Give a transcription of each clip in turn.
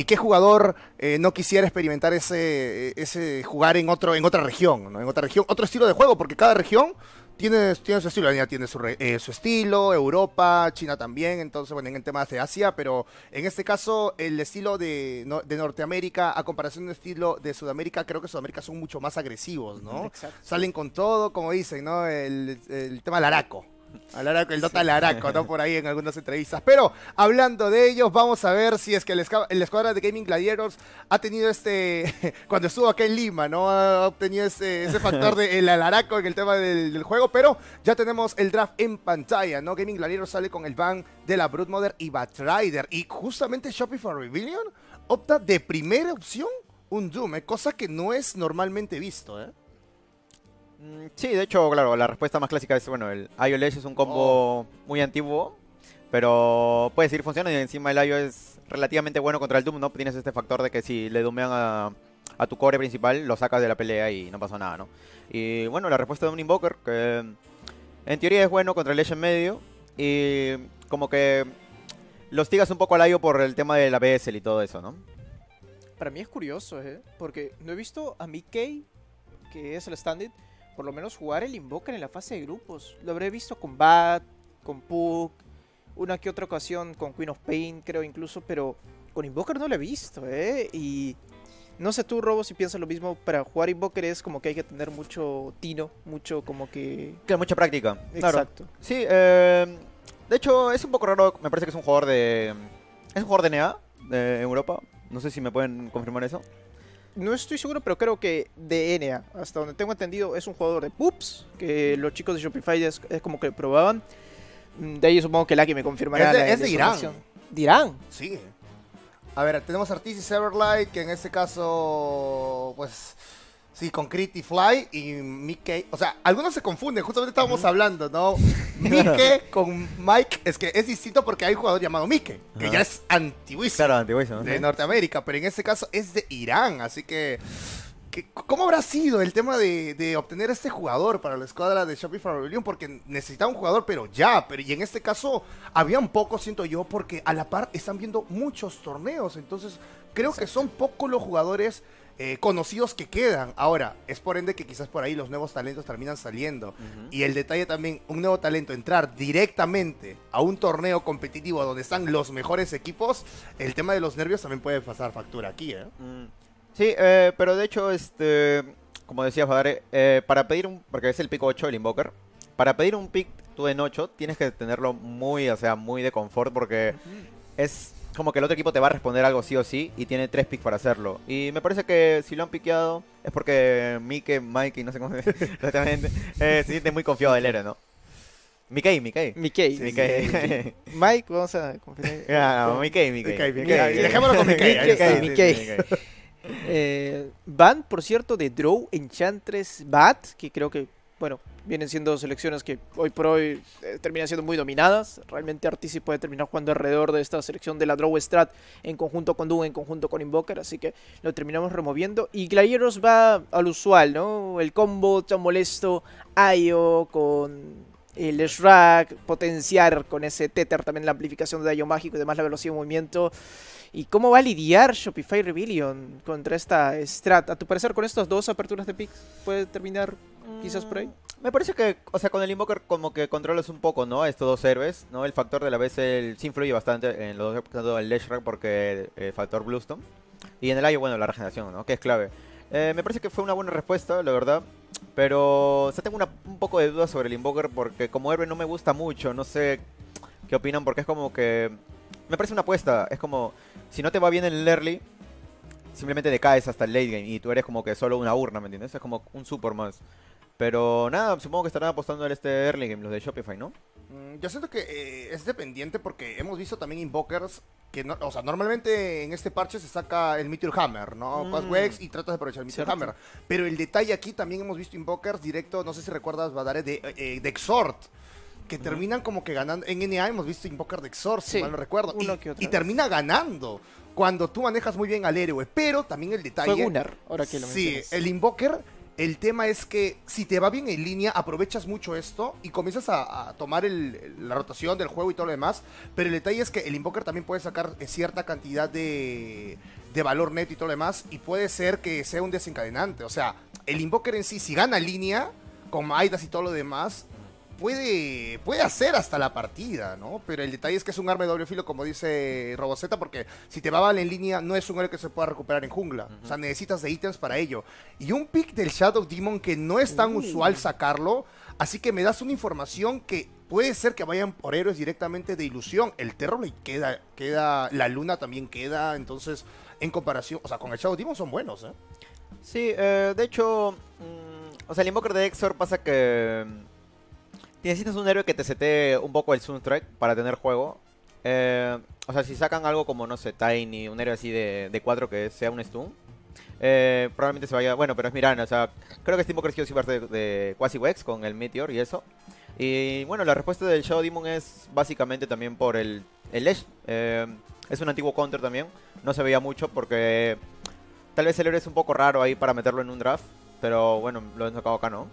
¿Y qué jugador no quisiera experimentar ese jugar en otra región, ¿no? En otra región, otro estilo de juego, porque cada región tiene su estilo. La India tiene su estilo, Europa, China también, entonces, bueno, en temas de Asia, pero en este caso, el estilo de Norteamérica, a comparación del estilo de Sudamérica, creo que Sudamérica son mucho más agresivos, ¿no? Exacto. Salen con todo, como dicen, ¿no? El tema Laraco. Al Araco, el Dota Laraco, ¿no? Por ahí en algunas entrevistas. Pero hablando de ellos, vamos a ver si es que el escuadra de Gaming Gladiators ha tenido cuando estuvo acá en Lima, ¿no? Ha obtenido ese factor del Alaraco en el tema del juego. Pero ya tenemos el draft en pantalla, ¿no? Gaming Gladiators sale con el ban de la Broodmother y Batrider. Y justamente Shopify Rebellion opta de primera opción un Doom, cosa que no es normalmente visto, ¿eh? Sí, de hecho, claro, la respuesta más clásica es, bueno, el IO Ledge es un combo muy antiguo, pero puede seguir funcionando y encima el IO es relativamente bueno contra el Doom, ¿no? Tienes este factor de que si le doomean a tu core principal, lo sacas de la pelea y no pasó nada, ¿no? Y bueno, la respuesta de un Invoker, que en teoría es bueno contra el Ledge en medio, y como que lo hostigas un poco al IO por el tema de la BSL y todo eso, ¿no? Para mí es curioso, porque no he visto a Mickey, que es el stand-in, por lo menos jugar el Invoker en la fase de grupos. Lo habré visto con Bat, con Puck, una que otra ocasión con Queen of Pain, creo incluso, pero con Invoker no lo he visto, y no sé tú, Robo, si piensas lo mismo. Para jugar Invoker es como que hay que tener mucho tino, mucho como que... Que mucha práctica. Exacto. Claro. Sí, de hecho es un poco raro, me parece que es un jugador de... Es un jugador de NA, de Europa. No sé si me pueden confirmar eso. No estoy seguro, pero creo que de NA, hasta donde tengo entendido, es un jugador de Pups, que los chicos de Shopify es como que probaban. De ahí supongo que Lucky me confirmará. Es de Irán. ¿De Irán? Sí. A ver, tenemos Artisis Everlight, que en este caso, pues, sí, con Crit y Fly y Mickey. O sea, algunos se confunden, justamente estábamos hablando, ¿no? Mickey con Mike, es que es distinto porque hay un jugador llamado Mickey, que ya es antiguísimo. Claro, antiguísimo. De Norteamérica, pero en este caso es de Irán, así que... ¿Cómo habrá sido el tema de obtener este jugador para la escuadra de Shopify Rebellion? Porque necesitaba un jugador, pero ya. Y en este caso, habían pocos, siento yo, porque a la par están viendo muchos torneos. Entonces, creo que son pocos los jugadores conocidos que quedan. Ahora, es por ende que quizás por ahí los nuevos talentos terminan saliendo. Y el detalle también, un nuevo talento, entrar directamente a un torneo competitivo donde están los mejores equipos, el tema de los nervios también puede pasar factura aquí, ¿eh? Sí, pero de hecho, como decía Fadare, para pedir porque es el pick 8 el Invoker, para pedir un pick tú en 8 tienes que tenerlo muy, o sea, muy de confort porque es como que el otro equipo te va a responder algo sí o sí y tiene 3 picks para hacerlo. Y me parece que si lo han piqueado es porque Mikey, no sé cómo se dice exactamente, se siente muy confiado del héroe, ¿no? Mickey. Sí, Mickey. Mike, vamos a confirmar. No, Mickey. Dejémoslo con Mickey. Ahí está. Mickey. Van, por cierto, de Drow, Enchantress, Bat, que creo que, bueno, vienen siendo selecciones que hoy por hoy terminan siendo muy dominadas. Realmente Artisi puede terminar jugando alrededor de esta selección de la Drow Strat en conjunto con Doom, en conjunto con Invoker, así que lo terminamos removiendo. Y Gladiators va al usual, ¿no? El combo tan molesto, Io con el Shrag, potenciar con ese Tether también la amplificación de Io mágico y demás la velocidad de movimiento. ¿Y cómo va a lidiar Shopify Rebellion contra esta strat? ¿A tu parecer con estas dos aperturas de picks puede terminar quizás por ahí? Me parece que, o sea, con el Invoker como que controlas un poco, ¿no? Estos dos héroes, ¿no? El factor de la vez sí influye bastante en los dos, tanto el Leshrac porque el factor Bluestone. Y en el IO, bueno, la regeneración, ¿no? Que es clave. Me parece que fue una buena respuesta, la verdad. Pero, o sea, tengo un poco de dudas sobre el Invoker porque como héroe no me gusta mucho. No sé qué opinan porque es como que... Me parece una apuesta. Es como, si no te va bien en el early, simplemente decaes hasta el late game y tú eres como que solo una urna, ¿me entiendes? Es como un support más. Pero nada, supongo que estarán apostando en este early game, los de Shopify, ¿no? Yo siento que es dependiente porque hemos visto también Invokers que, no, o sea, normalmente en este parche se saca el Meteor Hammer, ¿no? Wex y tratas de aprovechar el Meteor Hammer. Pero el detalle aquí también hemos visto Invokers directo, no sé si recuerdas, Badare, de Exhort. Que terminan como que ganando. En NA hemos visto Invoker de Exort, si mal no recuerdo. Y termina ganando cuando tú manejas muy bien al héroe. Pero también el detalle. Fue Gunnar, ahora que lo mencionas. Sí, el Invoker El tema es que si te va bien en línea, aprovechas mucho esto y comienzas a tomar la rotación del juego y todo lo demás. Pero el detalle es que el Invoker también puede sacar cierta cantidad de valor neto y todo lo demás. Y puede ser que sea un desencadenante. O sea, el Invoker en sí, si gana línea, con Midas y todo lo demás, puede hacer hasta la partida, ¿no? Pero el detalle es que es un arma de doble filo, como dice Roboceta, porque si te va mal en línea, no es un héroe que se pueda recuperar en jungla. O sea, necesitas de ítems para ello. Y un pick del Shadow Demon que no es tan usual sacarlo, así que me das una información que puede ser que vayan por héroes directamente de ilusión. El Terror le queda, la Luna también queda, entonces, en comparación, o sea, con el Shadow Demon son buenos, ¿eh? Sí, de hecho, o sea, el Invoker de Exor pasa que necesitas un héroe que te setee un poco el Sunstrike para tener juego. O sea, si sacan algo como, no sé, Tiny, un héroe así de 4 que sea un stun, probablemente se vaya. Bueno, pero es Mirana, o sea, creo que este Invoker sí va a ser de Quasi-Wex con el Meteor y eso. Y bueno, la respuesta del Shadow Demon es básicamente también por el Ledge. Es un antiguo counter también. No se veía mucho porque tal vez el héroe es un poco raro ahí para meterlo en un draft. Pero bueno, lo han sacado acá, ¿no?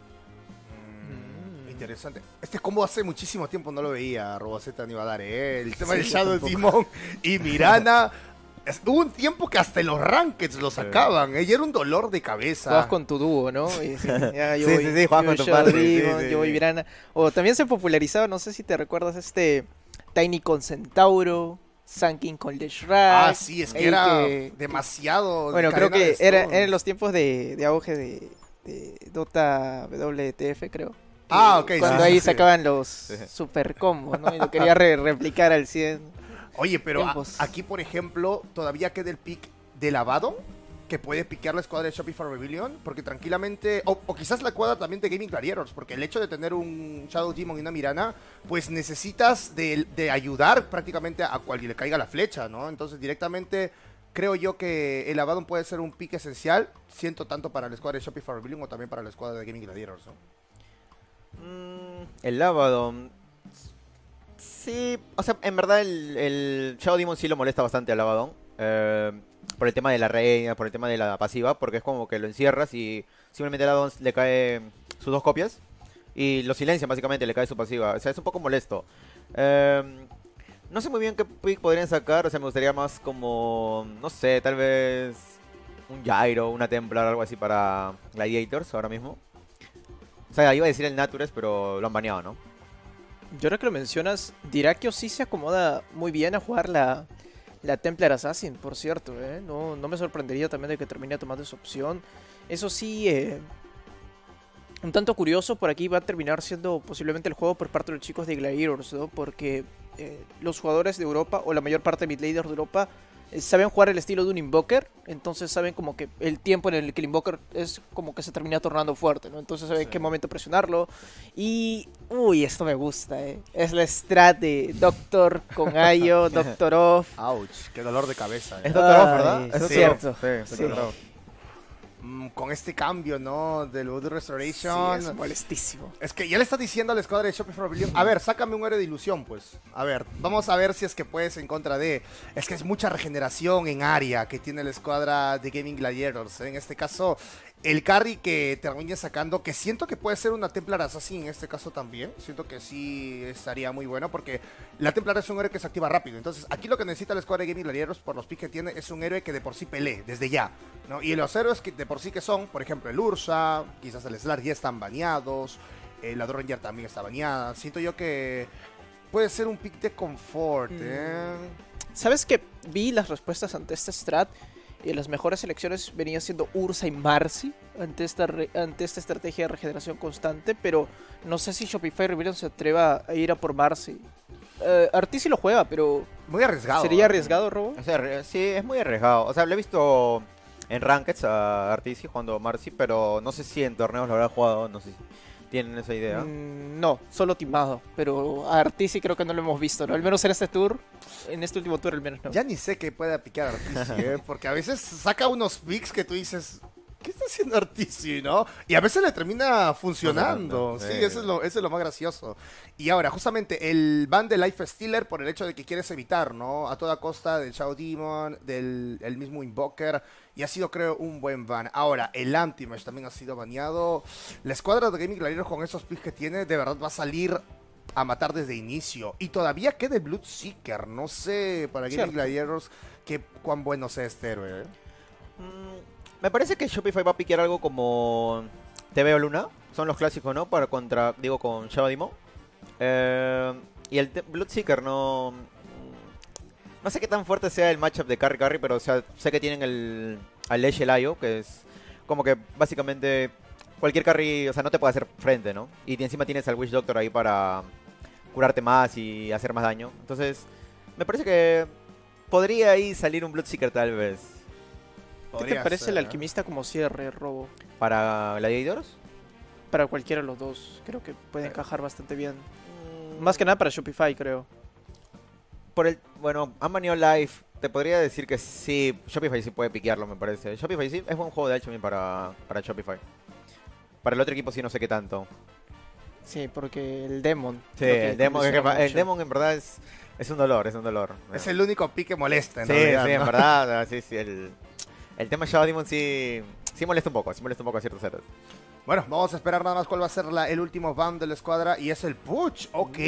Interesante. Este combo hace muchísimo tiempo no lo veía, Roboceta ni va a dar, ¿eh? El tema del Shadow Demon y Mirana. Hubo un tiempo que hasta en los rankeds lo sacaban, ¿eh? Y era un dolor de cabeza. Juegas con tu dúo, ¿no? Y, ya, yo Sí, voy, sí, sí, juegas yo con tu Shadow padre, Demon, sí, sí. yo voy Mirana. O también se popularizaba, no sé si te recuerdas, Tiny con Centauro, Sunking con Leshrac. Ah, sí, es que era demasiado. Bueno, creo cadena que de eran stones. los tiempos de auge de Dota WTF, creo. Ah, ok. Cuando sí, ahí sí, sí. sacaban los super combos, ¿no? Y lo quería replicar al 100. Oye, pero tiempos. aquí, por ejemplo, todavía queda el pick de lavado que puede piquear la escuadra de Shopify Rebellion, porque tranquilamente, o quizás la escuadra también de Gaming Gladiators, porque el hecho de tener un Shadow Demon y una Mirana, pues necesitas de ayudar prácticamente a cual le caiga la flecha, ¿no? Entonces directamente creo yo que el Abaddon puede ser un pick esencial, siento tanto para la escuadra de Shopify Rebellion o también para la escuadra de Gaming Gladiators, ¿no? El Abaddon. Sí, o sea, en verdad el Shadow Demon sí lo molesta bastante al Abaddon. Por el tema de la reina, por el tema de la pasiva, porque es como que lo encierras y simplemente al Abaddon le cae sus 2 copias y lo silencian básicamente, le cae su pasiva. O sea, es un poco molesto. No sé muy bien qué pick podrían sacar, o sea, me gustaría más como, no sé, tal vez un Gyro, una Templar, algo así para Gladiators ahora mismo. O sea, iba a decir el Natures, pero lo han baneado, ¿no? Yo ahora que lo mencionas, Dyrachyo sí se acomoda muy bien a jugar la Templar Assassin, por cierto, ¿eh? No me sorprendería también de que termine tomando esa opción. Eso sí, un tanto curioso, por aquí va a terminar siendo posiblemente el juego por parte de los chicos de Gladiators, ¿no? Porque los jugadores de Europa, o la mayor parte de midlaners de Europa, saben jugar el estilo de un Invoker, entonces saben como que el tiempo en el que el Invoker es como que se termina tornando fuerte, ¿no? Entonces saben en qué momento presionarlo. Y, uy, esto me gusta, ¿eh? Es la strat de Doctor con Ayo, Doctor Off. Ouch, qué dolor de cabeza. Es Doctor Off, Ay, ¿verdad? es Doctor cierto. Off, sí, Sí. Doctor Off. Con este cambio, ¿no? Del Voodoo Sí, Restoration. es molestísimo. Es que ya le está diciendo a la escuadra de Shopify Rebellion, a ver, sácame un héroe de ilusión, pues. A ver, vamos a ver si es que puedes en contra de... Es que es mucha regeneración en área que tiene la escuadra de Gaming Gladiators. En este caso, el carry que termine sacando, que siento que puede ser una Templar Assassin en este caso también. Siento que sí estaría muy bueno porque la Templar es un héroe que se activa rápido. Entonces, aquí lo que necesita la escuadra de Gaming Gladiators, por los picks que tiene, es un héroe que de por sí pelee, desde ya, ¿no? Y los héroes que de por sí que son, por ejemplo, el Ursa, quizás el Slark ya están baneados. La Ranger también está baneada. Siento yo que puede ser un pick de confort, ¿eh? ¿Sabes que vi las respuestas ante este strat? Y las mejores selecciones venían siendo Ursa y Marcy ante esta estrategia de regeneración constante, pero no sé si Shopify Rebellion se atreva a ir a por Marcy. Artisi lo juega, pero Muy arriesgado. ¿sería ¿eh? arriesgado, Robo? O sea, sí, es muy arriesgado. O sea, lo he visto en Rankeds a Artisi jugando Marcy, pero no sé si en torneos lo habrá jugado, no sé si tienen esa idea. No, solo timado, pero a Artisi creo que no lo hemos visto, ¿no? Al menos en este tour, en este último tour al menos no. Ya ni sé que pueda picar Artisi, ¿eh? Porque a veces saca unos picks que tú dices, ¿qué está haciendo Artici, no? Y a veces le termina funcionando. Sí, eso es lo más gracioso. Y ahora, justamente, el ban de Life Stealer por el hecho de que quieres evitar, ¿no? A toda costa del Shadow Demon, del el mismo Invoker. Y ha sido, creo, un buen ban. Ahora, el Anti-Mage también ha sido baneado. La escuadra de Gaming Gladiators con esos picks que tiene, de verdad va a salir a matar desde inicio. Y todavía queda el Bloodseeker. No sé, para Gaming Gladiators, cuán bueno sea este héroe, ¿eh? Me parece que Shopify va a piquear algo como TVO Luna. Son los clásicos, ¿no? Para con Shadow Demon. Y el Bloodseeker no sé qué tan fuerte sea el matchup de Carry, pero o sea, sé que tienen al Lesh el Io, que es como que básicamente cualquier carry, o sea, no te puede hacer frente, ¿no? Y encima tienes al Witch Doctor ahí para curarte más y hacer más daño. Entonces, me parece que podría ahí salir un Bloodseeker tal vez. ¿Qué te parece el alquimista como cierre, Robo? ¿Para Gladiators? Para cualquiera de los dos, creo que puede encajar bastante bien. Más que nada para Shopify, creo. Bueno, han baneado Live. Te podría decir que sí, Shopify sí puede piquearlo, me parece. Shopify sí es buen juego de Alchemy para Shopify. Para el otro equipo sí no sé qué tanto. Sí, porque el Demon. Sí, el Demon en verdad es un dolor, es un dolor. Es el único pick que molesta, sí, realidad, sí, ¿no? en verdad, sí, el tema Shadow Demon sí molesta un poco, a ciertos héroes. Bueno, vamos a esperar nada más cuál va a ser el último ban de la escuadra y es el Push, ok.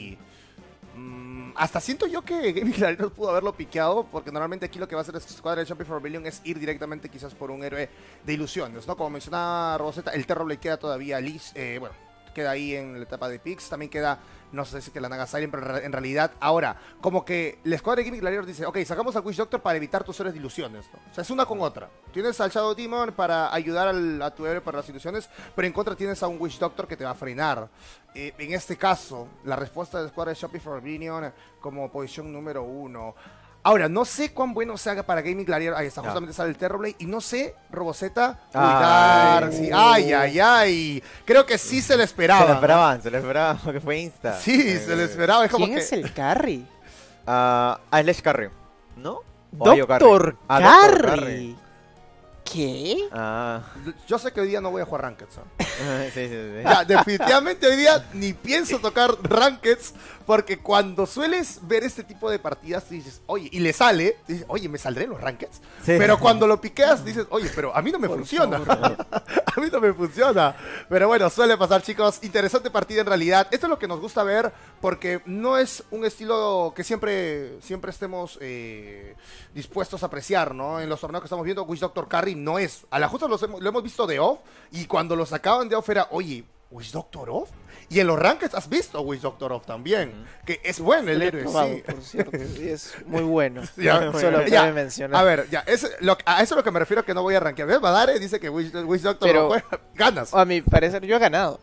Hasta siento yo que Gaming Gladiators pudo haberlo piqueado, porque normalmente aquí lo que va a hacer la escuadra de Shopify Rebellion es ir directamente quizás por un héroe de ilusiones, ¿no? Como mencionaba Rosetta, el Terrorblade queda todavía queda ahí en la etapa de picks, también queda, no sé si que la Naga Siren, pero en realidad, ahora, como que la escuadra de Gaming Gladiators dice, ok, sacamos al Witch Doctor para evitar tus héroes de ilusiones, ¿no? O sea, es una con otra. Tienes al Shadow Demon para ayudar a tu héroe para las ilusiones, pero en contra tienes a un Witch Doctor que te va a frenar. En este caso, la respuesta de la escuadra de Shopify Rebellion como posición número 1. Ahora, no sé cuán bueno se haga para Gaming Gladiator. Ahí está, justamente sale el Terrorblade. Y no sé, Roboceta, cuidar. Sí. Ay. Creo que sí se le esperaba. Se le esperaban, porque fue Insta. Sí, se le esperaba. Es como ¿Quién es el carry? Slash Carry, ¿no? Doctor Carry. ¿Qué? Yo sé que hoy día no voy a jugar Rankeds, ¿eh? Sí. Ya, definitivamente hoy día ni pienso tocar Rankeds, porque cuando sueles ver este tipo de partidas dices, oye, y le sale, dices, oye, ¿me saldré en los Rankeds? Sí. Pero cuando lo piqueas dices, oye, pero a mí no me funciona. A mí no me funciona. Pero bueno, suele pasar, chicos. Interesante partida en realidad. Esto es lo que nos gusta ver, porque no es un estilo que siempre estemos dispuestos a apreciar, ¿no? En los torneos que estamos viendo, Witch Doctor Carry no es. A la justa lo hemos visto de off, y cuando lo sacaban de off era, oye, ¿Witch Doctor off? Y en los rankings has visto Witch Doctor off también, que es bueno el héroe, sí. Por cierto, y es muy bueno. Ya, solo cabe mencionar. A ver, ya, a eso es lo que me refiero, que no voy a rankear. ¿Ves? Badare dice que Witch Doctor pero, no juega, ganas. A mi parecer, yo he ganado.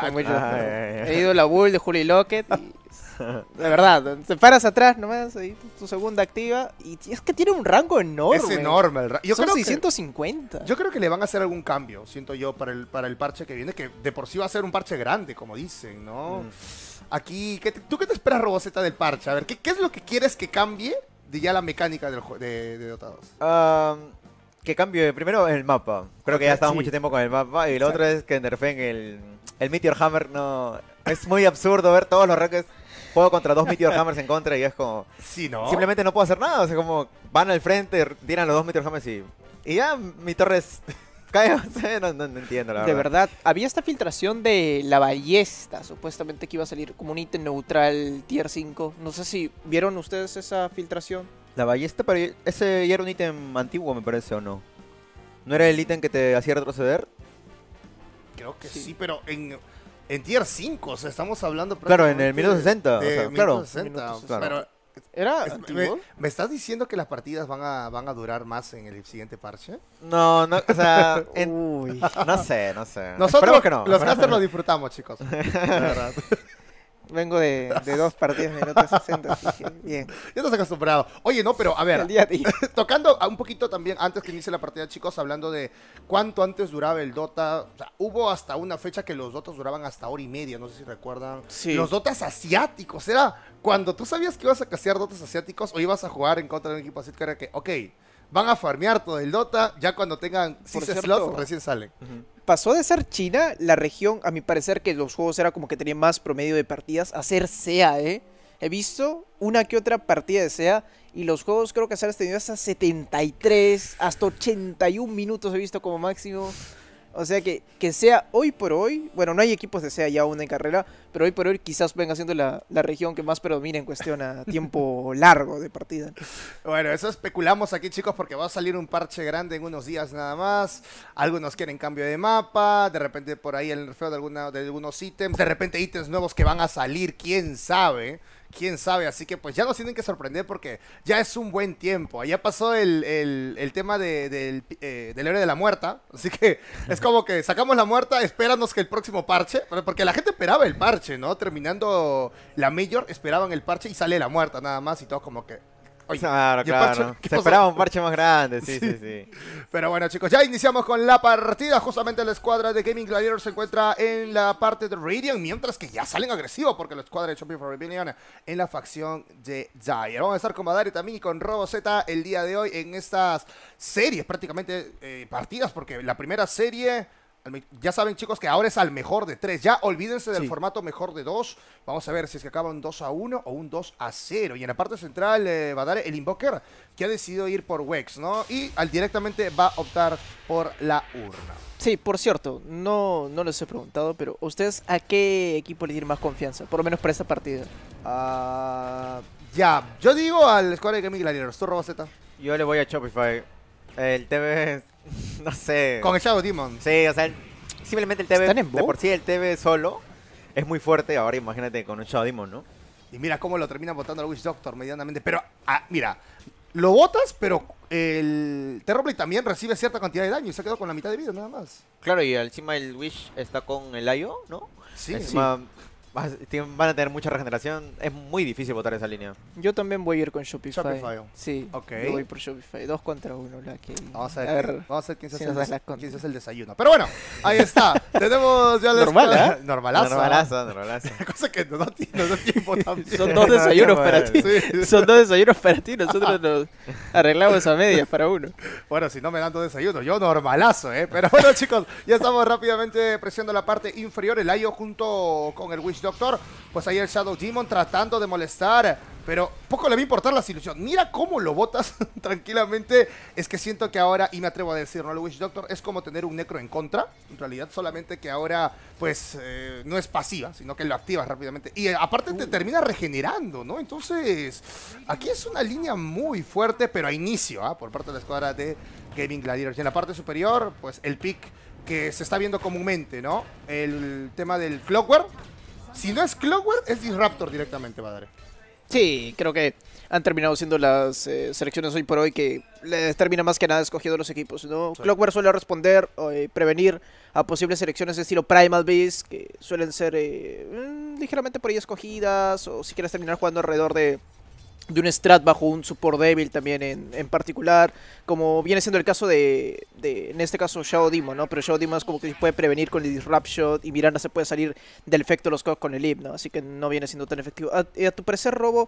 He ido a la bull de Juli Lockett y... De verdad, te paras atrás nomás, ahí tu segunda activa, y es que tiene un rango enorme. Es enorme el rango. Son 650. Yo creo que le van a hacer algún cambio, siento yo, para el parche que viene, que de por sí va a ser un parche grande, como dicen, ¿no? Aquí, ¿tú qué te esperas, Roboceta, del parche? A ver, ¿qué es lo que quieres que cambie de ya la mecánica de Dota 2? Que cambie primero el mapa. Creo que ya estamos mucho tiempo con el mapa. Y lo otro es que nerfeen el Meteor Hammer. No, es muy absurdo ver todos los rankings. Juego contra 2 Meteor Hammers en contra y es como... Sí, ¿no? Simplemente no puedo hacer nada. O sea, como van al frente, tiran los 2 Meteor Hammers y ya mi torre cae. No entiendo, la verdad. De verdad, había esta filtración de la ballesta, supuestamente que iba a salir como un ítem neutral tier 5. No sé si vieron ustedes esa filtración. La ballesta, pero ese ya era un ítem antiguo, me parece, ¿o no? ¿No era el ítem que te hacía retroceder? Creo que sí, pero en tier 5, o sea, estamos hablando... Claro, en el minuto 60, de, o sea, claro. 60, pero ¿Era antiguo? ¿Me estás diciendo que las partidas van a durar más en el siguiente parche? No, o sea... Uy, no sé. Nosotros, que no. Los casters lo disfrutamos, chicos. La verdad. Vengo de 2 partidas de minuto 60, así que bien. Ya estás acostumbrado. Oye, no, pero a ver, tocando un poquito también, antes que inicie la partida, chicos, hablando de cuánto antes duraba el Dota. O sea, hubo hasta una fecha que los Dotas duraban hasta hora y media, no sé si recuerdan. Sí. Los Dotas asiáticos, era cuando tú sabías que ibas a castear Dotas asiáticos o ibas a jugar en contra de un equipo asiático, era que, ok, van a farmear todo el Dota, ya cuando tengan Por 6 cierto, slots recién salen. Pasó de ser China, la región, a mi parecer, que los juegos era como que tenían más promedio de partidas, a ser SEA, ¿eh? He visto una que otra partida de SEA y los juegos creo que se han tenido hasta 73, hasta 81 minutos he visto como máximo. O sea que SEA hoy por hoy, bueno, no hay equipos de SEA ya aún en carrera, pero hoy por hoy quizás venga siendo la región que más predomina en cuestión a tiempo largo de partida. Bueno, eso especulamos aquí, chicos, porque va a salir un parche grande en unos días nada más. Algunos quieren cambio de mapa, de repente por ahí el nerfeo de algunos ítems, de repente ítems nuevos que van a salir, quién sabe. Quién sabe, así que pues ya nos tienen que sorprender porque ya es un buen tiempo. Ya pasó el tema del héroe de la muerta, así que es como que sacamos la muerta, espéranos que el próximo parche, porque la gente esperaba el parche, ¿no? Terminando la Major, esperaban el parche y sale la muerta nada más y todo como que... Oye, Claro, ¿y el parche? claro. ¿Qué Se pasó? esperaba un parche más grande, sí, Sí. sí, sí. Pero bueno, chicos, ya iniciamos con la partida. Justamente la escuadra de Gaming Gladiator se encuentra en la parte de Radiant, mientras que ya salen agresivos porque la escuadra de Shopee for Rebellion en la facción de Dire. Vamos a estar con Madari también y con Robo Z el día de hoy en estas series, prácticamente partidas, porque la primera serie... Ya saben, chicos, que ahora es al mejor de 3. Ya olvídense del Sí. formato mejor de 2. Vamos a ver si es que acaba un 2-1 o un 2-0. Y en la parte central va a dar el Invoker, que ha decidido ir por Wex, ¿no? Y directamente va a optar por la urna. Sí, por cierto, no les he preguntado, pero ¿ustedes a qué equipo le tienen más confianza? Por lo menos para esta partida. Ya, yo digo al escuadra de Gaming Gladiators. ¿Tú, Roboceta? Yo le voy a Shopify. El TV, no sé. Con el Shadow Demon. Sí, o sea, simplemente el TV, ¿Están en de Bo? por sí el TV solo es muy fuerte. Ahora imagínate con un Shadow Demon, ¿no? Y mira cómo lo termina botando el Witch Doctor medianamente. Pero, mira, lo botas, pero el Terrorblade también recibe cierta cantidad de daño y se quedó con la mitad de vida nada más. Claro, y encima el Wish está con el IO, ¿no? Sí, Encima van a tener mucha regeneración. Es muy difícil botar esa línea. Yo también voy a ir con Shopify. Shopify. Sí, Ok. yo voy por Shopify. 2 contra 1, la que... Vamos a ver quién se si hace nos das las contras. quién se hace el desayuno. Pero bueno, ahí está. Tenemos ya la Normal, escuadra- ¿eh? Normalazo. Normalazo. Cosa que nos da tiempo también. Son 2 desayunos para ti. Sí. Son 2 desayunos para ti. Nosotros nos arreglamos a medias para uno. Bueno, si no me dan dos desayunos, yo normalazo, ¿eh? Pero bueno, chicos, ya estamos rápidamente presionando la parte inferior. El IO junto con el Witch Doctor. Pues ahí el Shadow Demon tratando de molestar. Pero poco le va a importar la ilusión. Mira cómo lo botas tranquilamente. Es que siento que ahora, y me atrevo a decir, ¿no? El Witch Doctor es como tener un Necro en contra. En realidad, solamente que ahora, pues, no es pasiva, sino que lo activas rápidamente. Y aparte te termina regenerando, ¿no? Entonces, aquí es una línea muy fuerte, pero a inicio, por parte de la escuadra de Gaming Gladiators. Y en la parte superior, pues, el pick que se está viendo comúnmente, ¿no? El tema del Clockwork. Si no es Clockwork, es Disruptor directamente, Badare. Sí, creo que han terminado siendo las selecciones hoy por hoy que les termina más que nada escogiendo los equipos, ¿no? Sí. Clockwork suele responder o prevenir a posibles selecciones de estilo Primal Beast, que suelen ser ligeramente por ahí escogidas, o si quieres terminar jugando alrededor de un strat bajo un support débil también en particular, como viene siendo el caso de en este caso Shadow Demon, ¿no? Pero Shadow Demon es como que puede prevenir con el Disrupt Shot y Miranda se puede salir del efecto de los cogs con el Ip, ¿no? Así que no viene siendo tan efectivo. A tu parecer, Robo,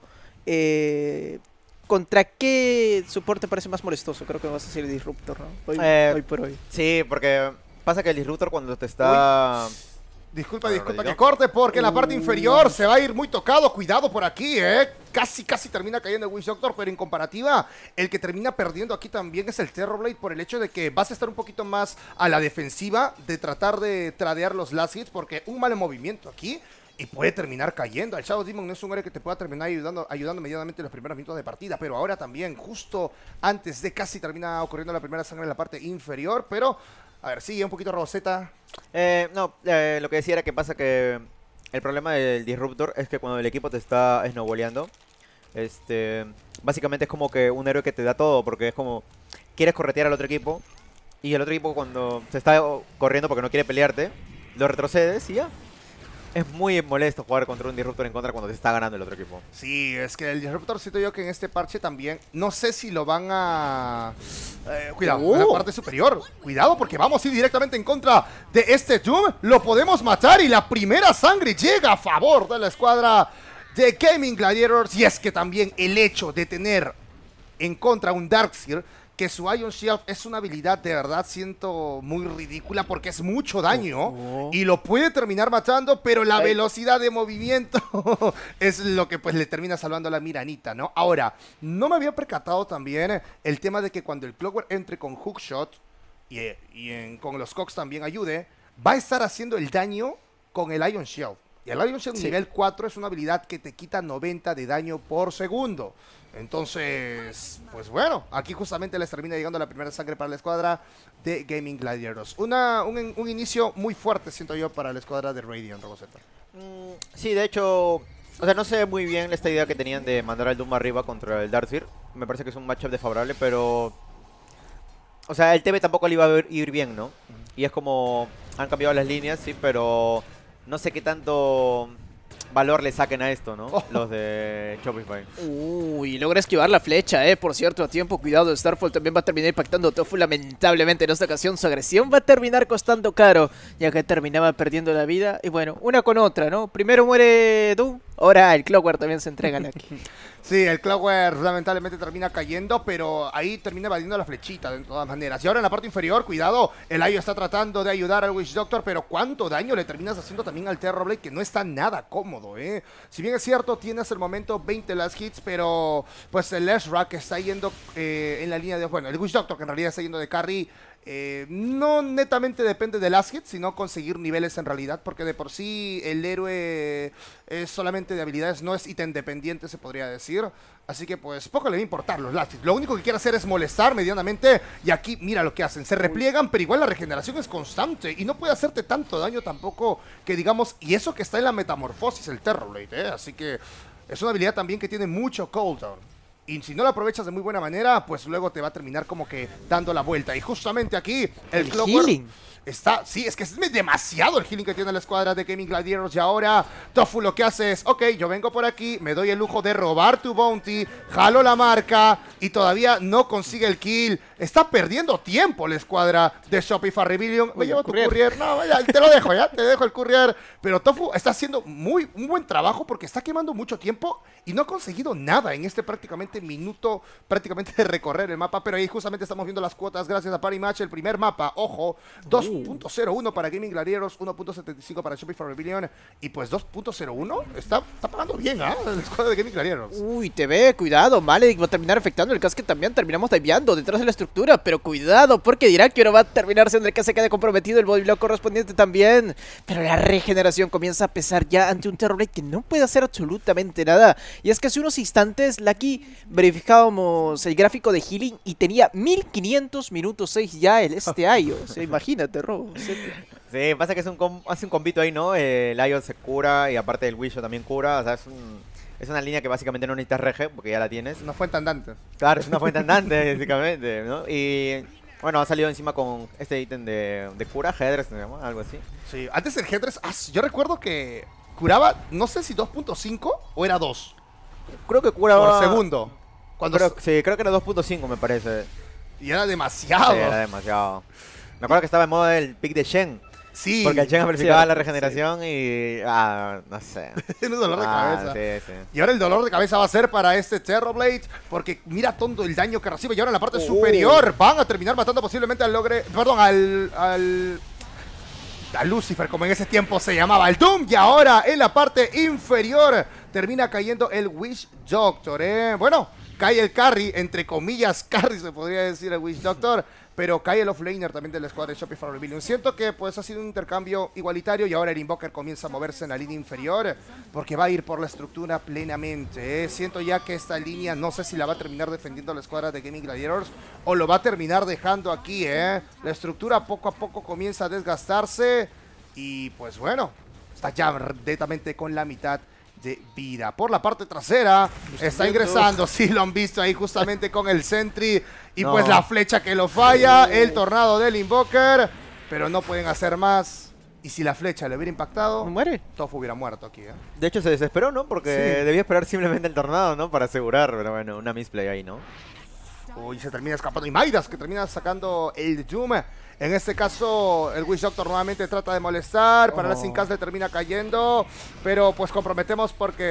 ¿contra qué support te parece más molestoso? Creo que vas a decir Disruptor, ¿no? Hoy por hoy. Sí, porque pasa que el Disruptor cuando te está... Disculpa Bueno, que ¿no? corte porque en la parte inferior se va a ir muy tocado. Cuidado por aquí, Casi termina cayendo el Witch Doctor, pero en comparativa, el que termina perdiendo aquí también es el Terrorblade por el hecho de que vas a estar un poquito más a la defensiva de tratar de tradear los last hits, porque un mal movimiento aquí y puede terminar cayendo. El Shadow Demon no es un héroe que te pueda terminar ayudando medianamente en los primeros minutos de partida, pero ahora también, justo antes de casi termina ocurriendo la primera sangre en la parte inferior, pero... A ver, sigue un poquito Rosetta. lo que decía era que pasa que el problema del Disruptor es que cuando el equipo te está snowballeando, básicamente es como que un héroe que te da todo, porque es como, quieres corretear al otro equipo, y el otro equipo cuando se está corriendo porque no quiere pelearte, lo retrocedes y ya. Es muy molesto jugar contra un Disruptor en contra cuando te está ganando el otro equipo. Sí, es que el Disruptor siento yo que en este parche también, no sé si lo van a... cuidado, en la parte superior. Cuidado porque vamos a ir directamente en contra de este Doom. Lo podemos matar y la primera sangre llega a favor de la escuadra de Gaming Gladiators. Y es que también el hecho de tener en contra un Darkseer que su Ion Shield es una habilidad de verdad siento muy ridícula porque es mucho daño y lo puede terminar matando, pero la velocidad de movimiento es lo que pues le termina salvando la miranita, ¿no? Ahora, no me había percatado también el tema de que cuando el Clockwork entre con Hookshot con los Cogs también ayude, va a estar haciendo el daño con el Ion Shield. Y el Ion Shield nivel 4 es una habilidad que te quita 90 de daño por segundo. Entonces, pues bueno, aquí justamente les termina llegando la primera sangre para la escuadra de Gaming Gladiators. Un inicio muy fuerte, siento yo, para la escuadra de Radiant, Roboceta. Sí, de hecho, o sea, no sé muy bien esta idea que tenían de mandar al Doom arriba contra el Darkseer. Me parece que es un matchup desfavorable, pero... O sea, el TB tampoco le iba a ir bien, ¿no? Y es como... Han cambiado las líneas, sí, pero... No sé qué tanto valor le saquen a esto, ¿no? Los de Shopify. Uy, logra esquivar la flecha, por cierto, a tiempo. Cuidado, Starfall también va a terminar impactando a Tofu. Lamentablemente en esta ocasión su agresión va a terminar costando caro, ya que terminaba perdiendo la vida. Y bueno, una con otra, ¿no? Primero muere Doom, ahora el Clockwork también se entrega aquí. Sí, el Clockwork lamentablemente termina cayendo, pero ahí termina evadiendo la flechita de todas maneras. Y ahora en la parte inferior, cuidado, el Ayo está tratando de ayudar al Witch Doctor, pero cuánto daño le terminas haciendo también al Terrorblade, que no está nada cómodo, ¿eh? Si bien es cierto, tiene hasta el momento 20 last hits, pero pues el Leshrac está yendo en la línea de... Bueno, el Witch Doctor, que en realidad está yendo de carry, no netamente depende de last hits, sino conseguir niveles en realidad, porque de por sí el héroe es solamente de habilidades, no es ítem dependiente, se podría decir. Así que pues poco le va a importar los last hits. Lo único que quiere hacer es molestar medianamente, y aquí mira lo que hacen, se repliegan, pero igual la regeneración es constante y no puede hacerte tanto daño tampoco, que digamos, y eso que está en la metamorfosis el Terrorblade, así que es una habilidad también que tiene mucho cooldown. Y si no la aprovechas de muy buena manera, pues luego te va a terminar como que dando la vuelta. Y justamente aquí el Clockwork está... Sí, es que es demasiado el healing que tiene la escuadra de Gaming Gladiators. Y ahora Tofu lo que hace es, ok, yo vengo por aquí, me doy el lujo de robar tu bounty, jalo la marca y todavía no consigue el kill. Está perdiendo tiempo la escuadra de Shopify Rebellion. Me llevo tu courier. No, vaya, te lo dejo ya, te dejo el courier. Pero Tofu está haciendo un buen trabajo porque está quemando mucho tiempo y no ha conseguido nada en este minuto de recorrer el mapa. Pero ahí justamente estamos viendo las cuotas gracias a Party Match. El primer mapa, ojo, 2.01 para Gaming Gladiators, 1.75 para Shopify Rebellion. Y pues 2.01 está pagando bien, ¿ah? La escuadra de Gaming Gladiators. Uy, TV, cuidado, Maledict va a terminar afectando el casque también. Terminamos diveando detrás de la estructura, pero cuidado, porque dirá que ahora va a terminar siendo el que se quede comprometido, el bodyblock correspondiente también. Pero la regeneración comienza a pesar ya ante un Terrorblade que no puede hacer absolutamente nada. Y es que hace unos instantes, Lucky, verificábamos el gráfico de healing y tenía 1500 minutos 6 ya el Ayo. O sea, imagínate, Robo. Sí, pasa que hace un combito ahí, ¿no? El Ayo se cura y aparte el Wisho también cura, o sea, es una línea que básicamente no necesitas rege porque ya la tienes. Una fuente andante. Claro, es una fuente andante, básicamente, ¿no? Y bueno, ha salido encima con este ítem de cura, Headress, ¿no? Algo así. Sí, antes el Headress, yo recuerdo que curaba, no sé si 2.5 o era 2. Creo que curaba... Por segundo. Sí, creo que era 2.5 me parece. Y era demasiado. Sí, era demasiado. Me acuerdo que estaba en modo el pick de Shen. Sí. Porque el Shen amplificaba la regeneración y... no sé. Es un dolor de cabeza. Sí, sí. Y ahora el dolor de cabeza va a ser para este Terrorblade, porque mira todo el daño que recibe. Y ahora en la parte superior van a terminar matando posiblemente a Lucifer, como en ese tiempo se llamaba el Doom. Y ahora en la parte inferior termina cayendo el Witch Doctor, Bueno, cae el carry, entre comillas carry se podría decir el Witch Doctor, pero cae el offlaner también de la escuadra de Shopify Rebellion. Siento que pues ha sido un intercambio igualitario y ahora el Invoker comienza a moverse en la línea inferior porque va a ir por la estructura plenamente, Siento ya que esta línea no sé si la va a terminar defendiendo la escuadra de Gaming Gladiators o lo va a terminar dejando aquí, La estructura poco a poco comienza a desgastarse y pues bueno, está ya netamente con la mitad de vida. Por la parte trasera está ingresando, sí lo han visto ahí justamente con el Sentry y pues la flecha que lo falla, el tornado del Invoker, pero no pueden hacer más. Y si la flecha le hubiera impactado, muere. Tofu hubiera muerto aquí, De hecho se desesperó, ¿no? Porque debía esperar simplemente el tornado, ¿no? Para asegurar, pero bueno, una misplay ahí, ¿no? Uy, se termina escapando. Y Midas que termina sacando el Doom. En este caso, el Witch Doctor nuevamente trata de molestar. Para la Sin Cast le termina cayendo. Pero pues comprometemos porque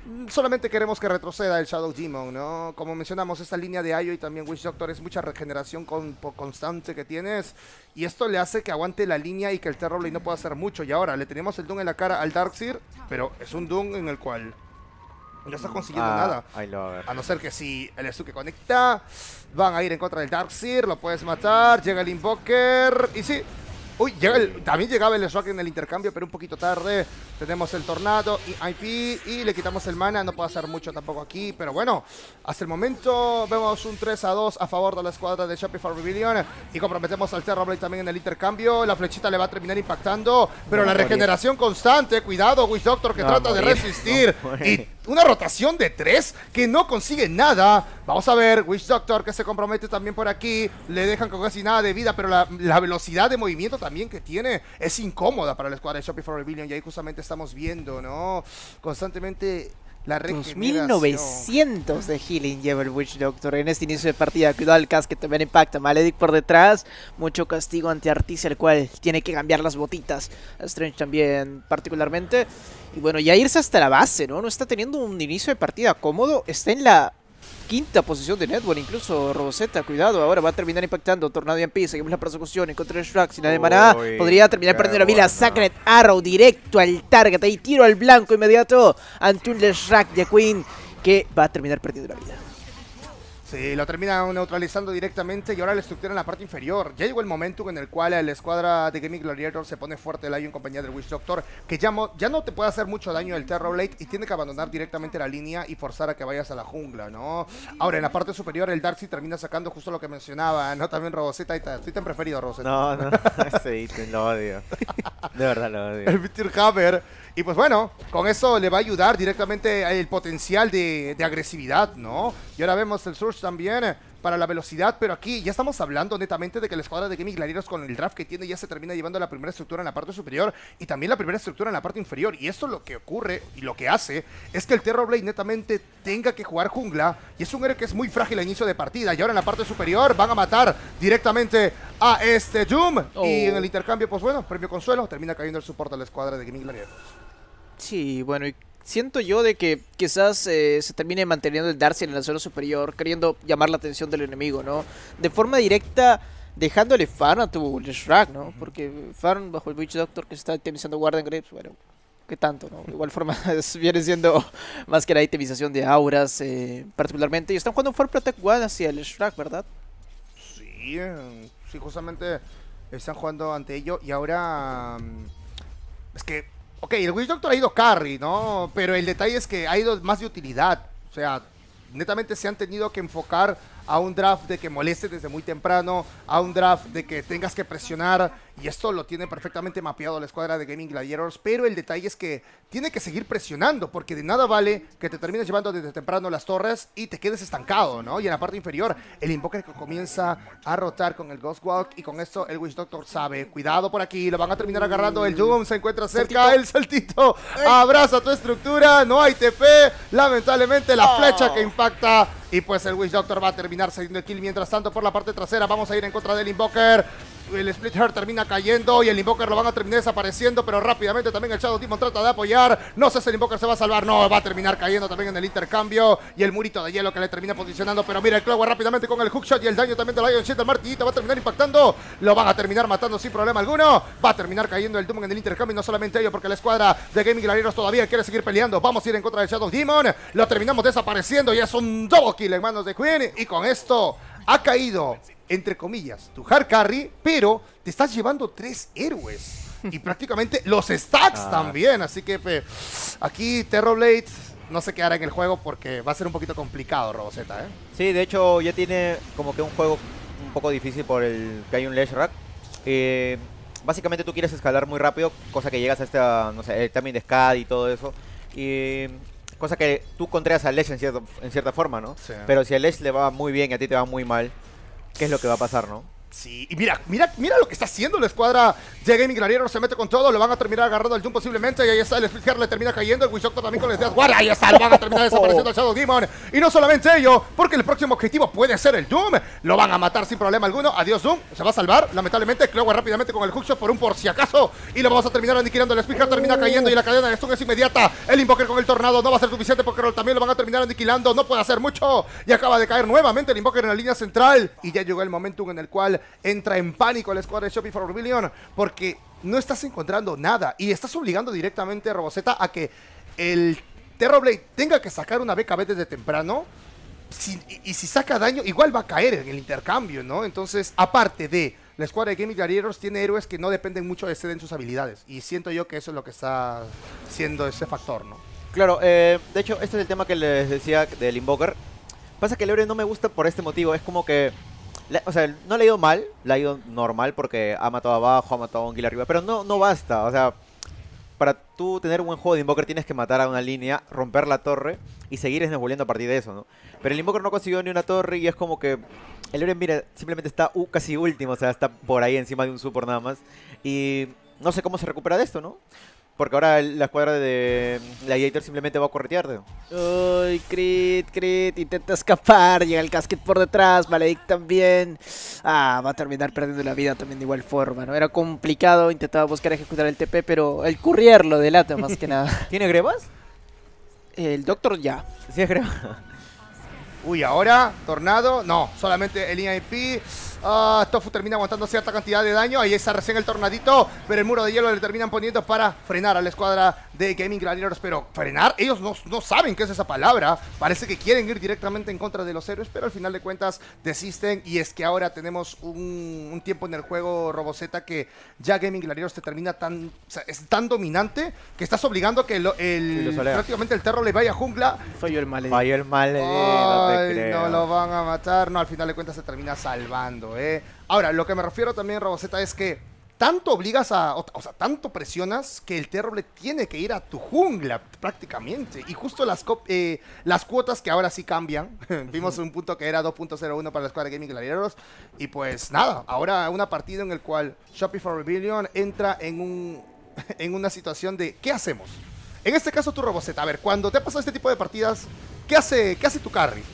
Solamente queremos que retroceda el Shadow Demon, ¿no? Como mencionamos, esta línea de Ayo y también Witch Doctor es mucha regeneración constante que tienes. Y esto le hace que aguante la línea y que el Terrorblade no pueda hacer mucho. Y ahora le tenemos el Doom en la cara al Darkseer, pero es un Doom en el cual no está consiguiendo nada. Ahí lo va a ver. A no ser que si el Stuke conecta, van a ir en contra del Darkseer, lo puedes matar, llega el Invoker y sí. Uy, también llegaba el Shrek en el intercambio, pero un poquito tarde. Tenemos el Tornado y IP y le quitamos el mana. No puede hacer mucho tampoco aquí, pero bueno, hasta el momento vemos un 3-2 a favor de la escuadra de Shopify Rebellion y comprometemos al Terrorblade también en el intercambio. La flechita le va a terminar impactando, pero la regeneración constante. Cuidado, Witch Doctor que trata de resistir. Y una rotación de 3 que no consigue nada. Vamos a ver, Witch Doctor que se compromete también por aquí. Le dejan con casi nada de vida, pero la velocidad de movimiento también que tiene es incómoda para la escuadra de Shopify Rebellion. Y ahí justamente estamos viendo, ¿no? Constantemente la regeneración. 2900 de healing lleva el Witch Doctor en este inicio de partida. Cuidado al Cas que también impacta. Maledict por detrás. Mucho castigo ante Articia, el cual tiene que cambiar las botitas. Strange también particularmente. Y bueno, ya irse hasta la base, ¿no? No está teniendo un inicio de partida cómodo. Está en la quinta posición de Network, incluso Roboseta, cuidado, ahora va a terminar impactando. Tornado y MP, seguimos la persecución en contra de Shrek, sin nada de maná, podría terminar perdiendo la vida. Sacred Arrow directo al target, ahí tiro al blanco inmediato ante un Shrek de Queen que va a terminar perdiendo la vida. Sí, lo termina neutralizando directamente y ahora la estructura en la parte inferior. Ya llegó el momento en el cual la escuadra de Gaming Gladiator se pone fuerte el Ayo en compañía del Witch Doctor, que ya no te puede hacer mucho daño el Terrorblade y tiene que abandonar directamente la línea y forzar a que vayas a la jungla, ¿no? Ahora, en la parte superior el Darkseid termina sacando justo lo que mencionaba, ¿no? También Roboseta, estoy tan preferido, Roboseta. No, ese ítem lo odio. De verdad lo odio. El Bitter Hammer. Y pues bueno, con eso le va a ayudar directamente el potencial de agresividad, ¿no? Y ahora vemos el Surge también para la velocidad, pero aquí ya estamos hablando netamente de que la escuadra de Gaming Gladiators con el draft que tiene ya se termina llevando la primera estructura en la parte superior y también la primera estructura en la parte inferior. Y esto lo que ocurre y lo que hace es que el Terrorblade netamente tenga que jugar jungla y es un héroe que es muy frágil a inicio de partida. Y ahora en la parte superior van a matar directamente a este Doom. Y en el intercambio, pues bueno, premio consuelo, termina cayendo el soporte de la escuadra de Gaming Gladiators. Sí, bueno, y siento yo de que quizás se termine manteniendo el Darcy en el suelo superior, queriendo llamar la atención del enemigo, ¿no? De forma directa, dejándole farm a tu Shrek, ¿no? Porque farm bajo el Witch Doctor que está itemizando Warden Grapes, bueno, ¿qué tanto, no? De igual forma viene siendo más que la itemización de auras, particularmente. Y están jugando un Farm Protect One hacia el Shrek, ¿verdad? Sí, sí, justamente están jugando ante ello y ahora... es que... Ok, el Witch Doctor ha ido carry, ¿no? Pero el detalle es que ha ido más de utilidad. O sea, netamente se han tenido que enfocar a un draft de que moleste desde muy temprano, a un draft de que tengas que presionar, y esto lo tiene perfectamente mapeado la escuadra de Gaming Gladiators, pero el detalle es que tiene que seguir presionando, porque de nada vale que te termines llevando desde temprano las torres y te quedes estancado, ¿no? Y en la parte inferior, el Invoker que comienza a rotar con el Ghost Walk, y con esto el Witch Doctor sabe, cuidado por aquí, lo van a terminar agarrando, el Doom se encuentra cerca, el saltito, abraza tu estructura, no hay TP, lamentablemente la flecha que impacta, y pues el Witch Doctor va a terminar saliendo el kill. Mientras tanto, por la parte trasera vamos a ir en contra del Invoker. El Split Heart termina cayendo y el Invoker lo van a terminar desapareciendo, pero rápidamente también el Shadow Demon trata de apoyar. No sé si el Invoker se va a salvar, no, va a terminar cayendo también en el intercambio. Y el murito de hielo que le termina posicionando, pero mira el Clower rápidamente con el hookshot y el daño también del Iron Shit. El martillito va a terminar impactando, lo van a terminar matando sin problema alguno. Va a terminar cayendo el Doom en el intercambio y no solamente ello, porque la escuadra de Gaming Gladiators todavía quiere seguir peleando. Vamos a ir en contra del Shadow Demon, lo terminamos desapareciendo y es un double kill en manos de Queen. Y con esto ha caído, entre comillas, tu hard carry, pero te estás llevando 3 héroes. Y prácticamente los stacks también. Así que aquí Terrorblade no se quedará en el juego porque va a ser un poquito complicado, Roboseta, ¿eh? Sí, de hecho ya tiene como que un juego un poco difícil por el que hay un Leshrac. Básicamente tú quieres escalar muy rápido, cosa que llegas a esta, no sé, el timing de SCAD y todo eso. Y cosa que tú contras al Lesh en cierta forma, ¿no? Sí. Pero si al Lesh le va muy bien y a ti te va muy mal, ¿qué es lo que va a pasar, no? Sí, y mira lo que está haciendo la escuadra de Gaming Gladiator, se mete con todo, lo van a terminar agarrando al Doom posiblemente, y ahí está el Split le termina cayendo, el Wishoctor también con el Death Guard, ahí está, lo van a terminar desapareciendo al Shadow Demon, y no solamente ello, porque el próximo objetivo puede ser el Doom, lo van a matar sin problema alguno, adiós Doom, se va a salvar, lamentablemente, Clover rápidamente con el hookshot por si acaso, y lo vamos a terminar aniquilando, el Split termina cayendo, y la cadena de stun es inmediata, el Invoker con el Tornado no va a ser suficiente, porque también lo van a terminar aniquilando, no puede hacer mucho, y acaba de caer nuevamente el Invoker en la línea central, y ya llegó el momentum en el cual entra en pánico la escuadra de Shopify Rebellion porque no estás encontrando nada y estás obligando directamente a Roboceta a que el Terrorblade tenga que sacar una BKB desde temprano y si saca daño igual va a caer en el intercambio, ¿no? Entonces, aparte de la escuadra de Gaming Gladiators tiene héroes que no dependen mucho de ceder en sus habilidades y siento yo que eso es lo que está siendo ese factor, ¿no? Claro, de hecho, este es el tema que les decía del Invoker. Pasa que el héroe no me gusta por este motivo, es como que o sea, no le ha ido mal, le ha ido normal porque ha matado abajo, ha matado a un kill arriba, pero no basta, o sea, para tú tener un buen juego de Invoker tienes que matar a una línea, romper la torre y seguir snowballeando a partir de eso, ¿no? Pero el Invoker no consiguió ni una torre y es como que el héroe, mira, simplemente está casi último, o sea, está por ahí encima de un support nada más y no sé cómo se recupera de esto, ¿no? Porque ahora la escuadra de Gladiator simplemente va a corretearte. Uy, Crit, intenta escapar, llega el casket por detrás, Maledict también. Va a terminar perdiendo la vida también de igual forma, ¿no? Era complicado, intentaba buscar ejecutar el TP, pero el courier lo delata más que nada. ¿Tiene grebas? El Doctor ya. Sí, es grebas. Uy, ahora, Tornado, no, solamente el EIP. Tofu termina aguantando cierta cantidad de daño. Ahí está recién el tornadito, pero el muro de hielo le terminan poniendo para frenar a la escuadra de Gaming Gladiators. Pero frenar, ellos no saben qué es esa palabra. Parece que quieren ir directamente en contra de los héroes, pero al final de cuentas desisten. Y es que ahora tenemos un tiempo en el juego, Roboceta, que ya Gaming Gladiators te termina es tan dominante que estás obligando a que prácticamente el Terror le vaya a jungla. Falló el Maledict. Falló el Maledict, no te creo. No lo van a matar. No, al final de cuentas se termina salvando. Ahora, lo que me refiero también, Roboceta, es que tanto obligas o sea, tanto presionas que el Terror le tiene que ir a tu jungla prácticamente. Y justo las cuotas que ahora sí cambian. Vimos un punto que era 2.01 para la escuadra de Gaming Gladiators. Y pues nada, ahora una partida en el cual Shopify Rebellion entra en una situación de ¿qué hacemos? En este caso tu Roboceta, a ver, cuando te ha pasado este tipo de partidas, ¿qué hace tu carry?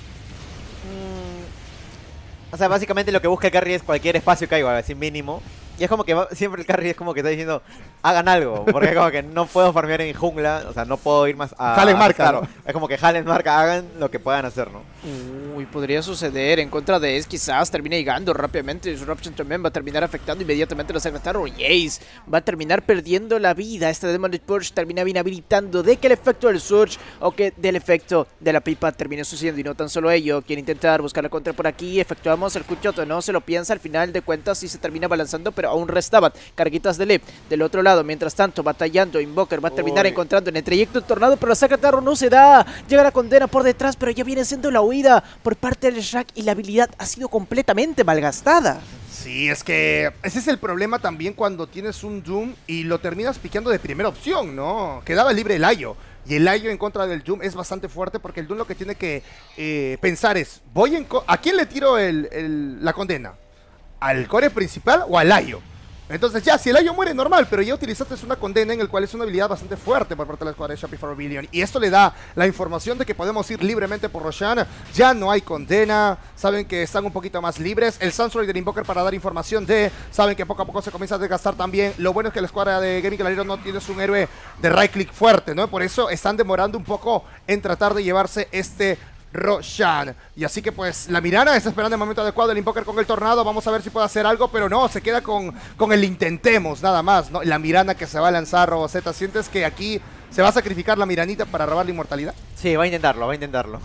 O sea, básicamente lo que busca el carry es cualquier espacio que haya, así mínimo. Y es como que siempre el carry es como que está diciendo, hagan algo, porque es como que no puedo farmear en jungla, o sea, no puedo ir más a... Jalen marca, claro, ¿no? Es como que jalen marca, hagan lo que puedan hacer, ¿no? Uy, podría suceder en contra de Ace, quizás termine llegando rápidamente. Disruption también va a terminar afectando inmediatamente a los secretarios. Y Ace va a terminar perdiendo la vida. Este Demon Purge termina bien habilitando de que el efecto del Surge o que del efecto de la pipa termine sucediendo. Y no tan solo ello, quiere intentar buscar la contra por aquí. Efectuamos el Kuchoto, no se lo piensa, al final de cuentas sí se termina balanzando, pero aún restaban carguitas de Lip del otro lado. Mientras tanto, batallando, Invoker va a terminar encontrando en el trayecto el tornado, pero la Sacatarro no se da. Llega la condena por detrás, pero ya viene siendo la huida por parte del Shrek y la habilidad ha sido completamente malgastada. Sí, es que ese es el problema también cuando tienes un Doom y lo terminas piqueando de primera opción, ¿no? Quedaba libre el Ayo. Y el Ayo en contra del Doom es bastante fuerte porque el Doom lo que tiene que pensar es, ¿a quién le tiro la condena? ¿Al core principal o al Ayo? Entonces ya, si el Ayo muere, normal, pero ya utilizaste una condena en el cual es una habilidad bastante fuerte por parte de la escuadra de Shopify Rebellion. Y esto le da la información de que podemos ir libremente por Roshan. Ya no hay condena, saben que están un poquito más libres. El Sunstrike del Invoker para dar información saben que poco a poco se comienza a desgastar también. Lo bueno es que la escuadra de Gaming Gladiator no tiene un héroe de right click fuerte, ¿no? Por eso están demorando un poco en tratar de llevarse este Roshan. Y así que pues la Mirana está esperando el momento adecuado, el Invoker con el tornado, vamos a ver si puede hacer algo, pero no, se queda con el intentemos nada más, ¿no? La Mirana que se va a lanzar, Roboceta, ¿sientes que aquí se va a sacrificar la Miranita para robar la inmortalidad? Sí, va a intentarlo.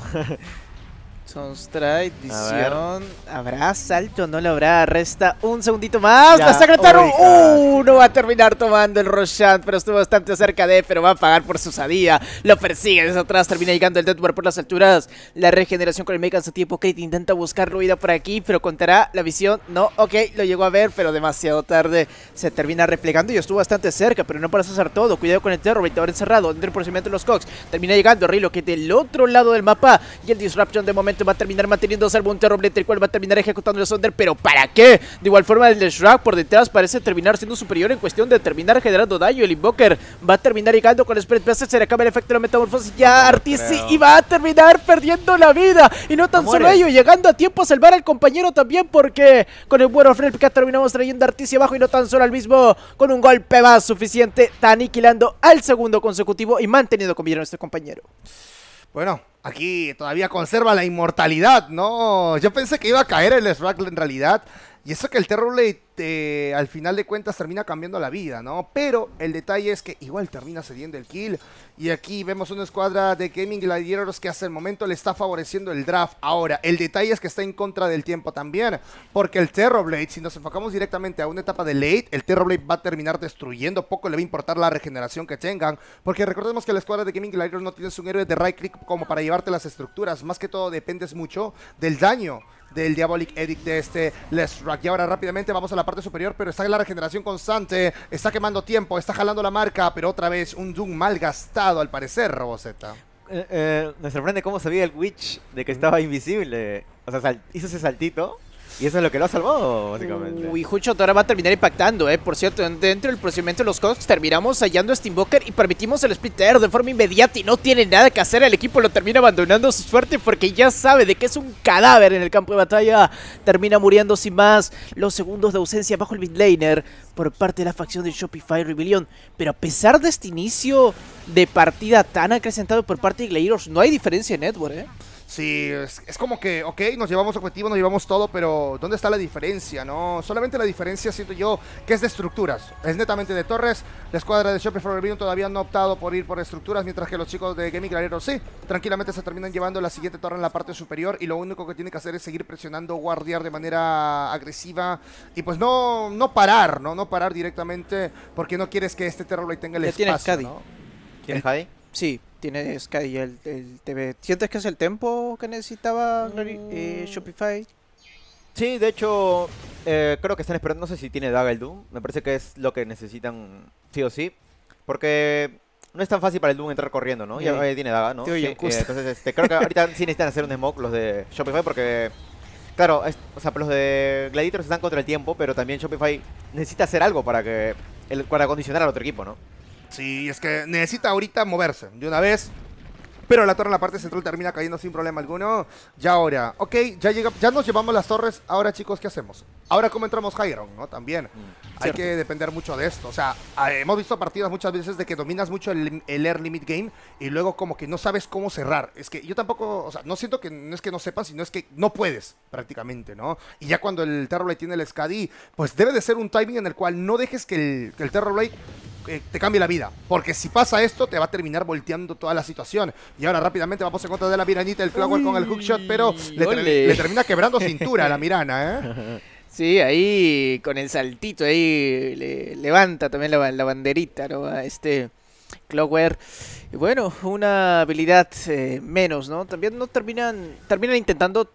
Sunstrike, visión. ¿Habrá salto? ¿No lo habrá? Resta un segundito más. La Sagrataron. No va a terminar tomando el Roshan, pero estuvo bastante cerca pero va a pagar por su osadía. Lo persigue desde atrás. Termina llegando el Deathward por las alturas. La regeneración con el Mega tiempo. Kate intenta buscar huida por aquí, pero contará la visión. No, ok, lo llegó a ver, pero demasiado tarde. Se termina replegando y estuvo bastante cerca, pero no para hacer todo. Cuidado con el Terror, ahora encerrado. Dentro del procedimiento de los Cox. Termina llegando Rilo, que del otro lado del mapa. Y el Disruption de momento momento va a terminar manteniendo salvo un Terrorblade, el cual va a terminar ejecutando el Sonder, pero ¿para qué? De igual forma el Shrug por detrás parece terminar siendo superior en cuestión de terminar generando daño. El Invoker va a terminar llegando con el Spread Blast, se le acaba el efecto de la metamorfosis ya a Artisi y va a terminar perdiendo la vida. Y no tan solo ello, llegando a tiempo a salvar al compañero también, porque con el War of Replica terminamos trayendo a Artisi abajo y no tan solo al mismo, con un golpe más suficiente, aniquilando al segundo consecutivo y manteniendo con vida a nuestro compañero. Bueno, aquí todavía conserva la inmortalidad, ¿no? Yo pensé que iba a caer el Shrug en realidad. Y eso que el Terrorblade al final de cuentas termina cambiando la vida, ¿no? Pero el detalle es que igual termina cediendo el kill. Y aquí vemos una escuadra de Gaming Gladiators que hasta el momento le está favoreciendo el draft. Ahora, el detalle es que está en contra del tiempo también. Porque el Terrorblade, si nos enfocamos directamente a una etapa de late, el Terrorblade va a terminar destruyendo. Poco le va a importar la regeneración que tengan. Porque recordemos que la escuadra de Gaming Gladiators no tienes un héroe de right click como para llevarte las estructuras. Más que todo dependes mucho del daño del Diabolic Edict de este Leshrac. Y ahora rápidamente vamos a la parte superior, pero está en la regeneración constante, está quemando tiempo, está jalando la marca, pero otra vez un Doom mal gastado al parecer, Roboceta. Me sorprende cómo sabía el Witch de que estaba invisible. O sea, hizo ese saltito y eso es lo que lo ha salvado, básicamente. Uy, Hunshot ahora va a terminar impactando, por cierto, dentro del procedimiento de los Cogs terminamos hallando a Steamboker y permitimos el split air de forma inmediata y no tiene nada que hacer, el equipo lo termina abandonando a su suerte porque ya sabe de que es un cadáver en el campo de batalla, termina muriendo sin más, los segundos de ausencia bajo el midlaner por parte de la facción de Shopify Rebellion, pero a pesar de este inicio de partida tan acrecentado por parte de Gladiators, no hay diferencia en Edward, Sí, es como que, ok, nos llevamos objetivo, nos llevamos todo, pero ¿dónde está la diferencia, no? Solamente la diferencia siento yo que es de estructuras, es netamente de torres. La escuadra de Shopify Rebellion todavía no ha optado por ir por estructuras, mientras que los chicos de Gaming Gladiators sí, tranquilamente se terminan llevando la siguiente torre en la parte superior y lo único que tiene que hacer es seguir presionando, guardiar de manera agresiva y pues no parar, no parar directamente porque no quieres que este Terrorblade tenga el espacio, ¿no? ¿Tienes Hadi? Sí, tiene Sky el TV. ¿Sientes que es el tempo que necesitaba Shopify? Sí, de hecho, creo que están esperando, no sé si tiene Daga el Doom, me parece que es lo que necesitan sí o sí, porque no es tan fácil para el Doom entrar corriendo, ¿no? Ya tiene Daga, ¿no? Sí, entonces creo que ahorita sí necesitan hacer un smoke los de Shopify porque, claro, o sea, los de Gladiators están contra el tiempo, pero también Shopify necesita hacer algo para condicionar al otro equipo, ¿no? Sí, es que necesita ahorita moverse de una vez. Pero la torre en la parte central termina cayendo sin problema alguno. Ya ahora, ok, ya nos llevamos las torres. Ahora, chicos, ¿qué hacemos? Ahora, ¿cómo entramos high ground, no? También hay que depender mucho de esto. O sea, hemos visto partidas muchas veces de que dominas mucho el early mid game y luego como que no sabes cómo cerrar. Es que yo tampoco, o sea, no siento que no es que no sepas, sino es que no puedes prácticamente, ¿no? Y ya cuando el Terrorblade tiene el Skadi, pues debe de ser un timing en el cual no dejes que el Terrorblade te cambie la vida, porque si pasa esto te va a terminar volteando toda la situación. Y ahora rápidamente vamos en contra de la Miranita, el Clockwork con el hookshot, pero le termina quebrando cintura a la Mirana, Sí, ahí con el saltito ahí le levanta también la banderita, ¿no? A este Clockwork. Y bueno, una habilidad menos, ¿no? También no terminan intentando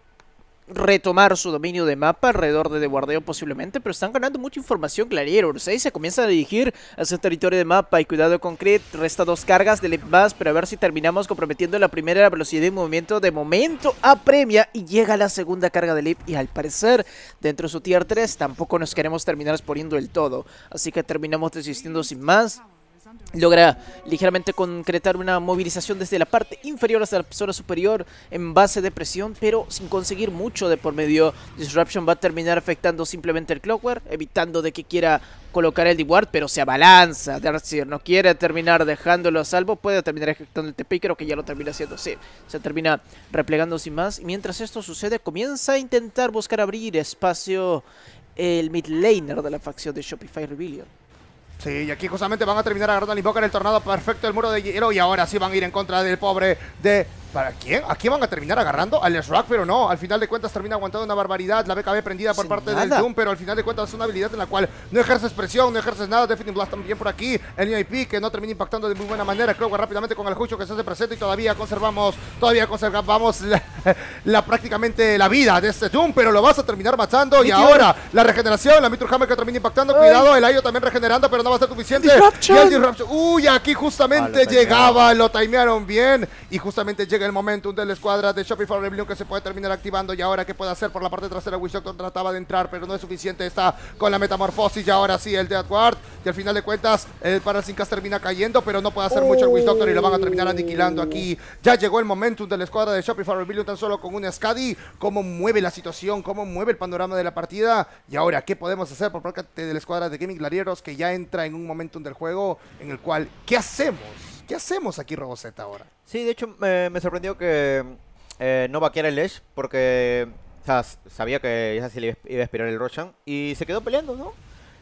retomar su dominio de mapa alrededor de guardeo posiblemente, pero están ganando mucha información Gladiators. Ahí se comienza a dirigir hacia el territorio de mapa y cuidado con Crit, resta 2 cargas de Leap más, pero a ver si terminamos comprometiendo la primera velocidad de movimiento. De momento apremia y llega la segunda carga de Leap y al parecer dentro de su tier 3 tampoco nos queremos terminar exponiendo el todo, así que terminamos desistiendo sin más. Logra ligeramente concretar una movilización desde la parte inferior hasta la zona superior en base de presión, pero sin conseguir mucho de por medio. Disruption va a terminar afectando simplemente el Clockwork, evitando de que quiera colocar el D-Ward, pero se abalanza. Darkseer no quiere terminar dejándolo a salvo, puede terminar ejecutando el TP y creo que ya lo termina haciendo, sí. Se termina replegando sin más y mientras esto sucede comienza a intentar buscar abrir espacio el mid laner de la facción de Shopify Rebellion. Sí, y aquí justamente van a terminar agarrando al Invoker, el tornado perfecto, el muro de hielo, y ahora sí van a ir en contra del pobre de... ¿Para quién? ¿A quién van a terminar agarrando? Al Leshrac, pero no, al final de cuentas termina aguantando una barbaridad, la BKB prendida por parte del Doom, pero al final de cuentas es una habilidad en la cual no ejerces presión, no ejerces nada. Deafening Blast también por aquí, el UIP que no termina impactando de muy buena manera. Creo que rápidamente con el Jucho que se hace presente y todavía conservamos prácticamente la vida de este Doom, pero lo vas a terminar matando. Y ahora la regeneración, la Mitur Hammer que termina impactando, cuidado, el Ayo también regenerando, pero no va a ser suficiente. Y el Disruption, uy, aquí justamente llegaba, lo timearon bien y justamente llega llega el momentum de la escuadra de Shopify Rebellion que se puede terminar activando. Y ahora, ¿qué puede hacer por la parte trasera? Witch Doctor trataba de entrar, pero no es suficiente. Está con la metamorfosis y ahora sí el Death Guard. Y al final de cuentas, el Parasinkas termina cayendo, pero no puede hacer mucho el Witch Doctor y lo van a terminar aniquilando aquí. Ya llegó el momentum de la escuadra de Shopify Rebellion tan solo con un Skadi. ¿Cómo mueve la situación? ¿Cómo mueve el panorama de la partida? Y ahora, ¿qué podemos hacer por parte de la escuadra de Gaming Gladiators que ya entra en un momentum del juego en el cual, ¿qué hacemos? ¿Qué hacemos aquí, Roboceta, ahora? Sí, de hecho me sorprendió que no vaqueara el Edge porque o sea, sabía que ya se le iba a expirar el Roshan y se quedó peleando, ¿no?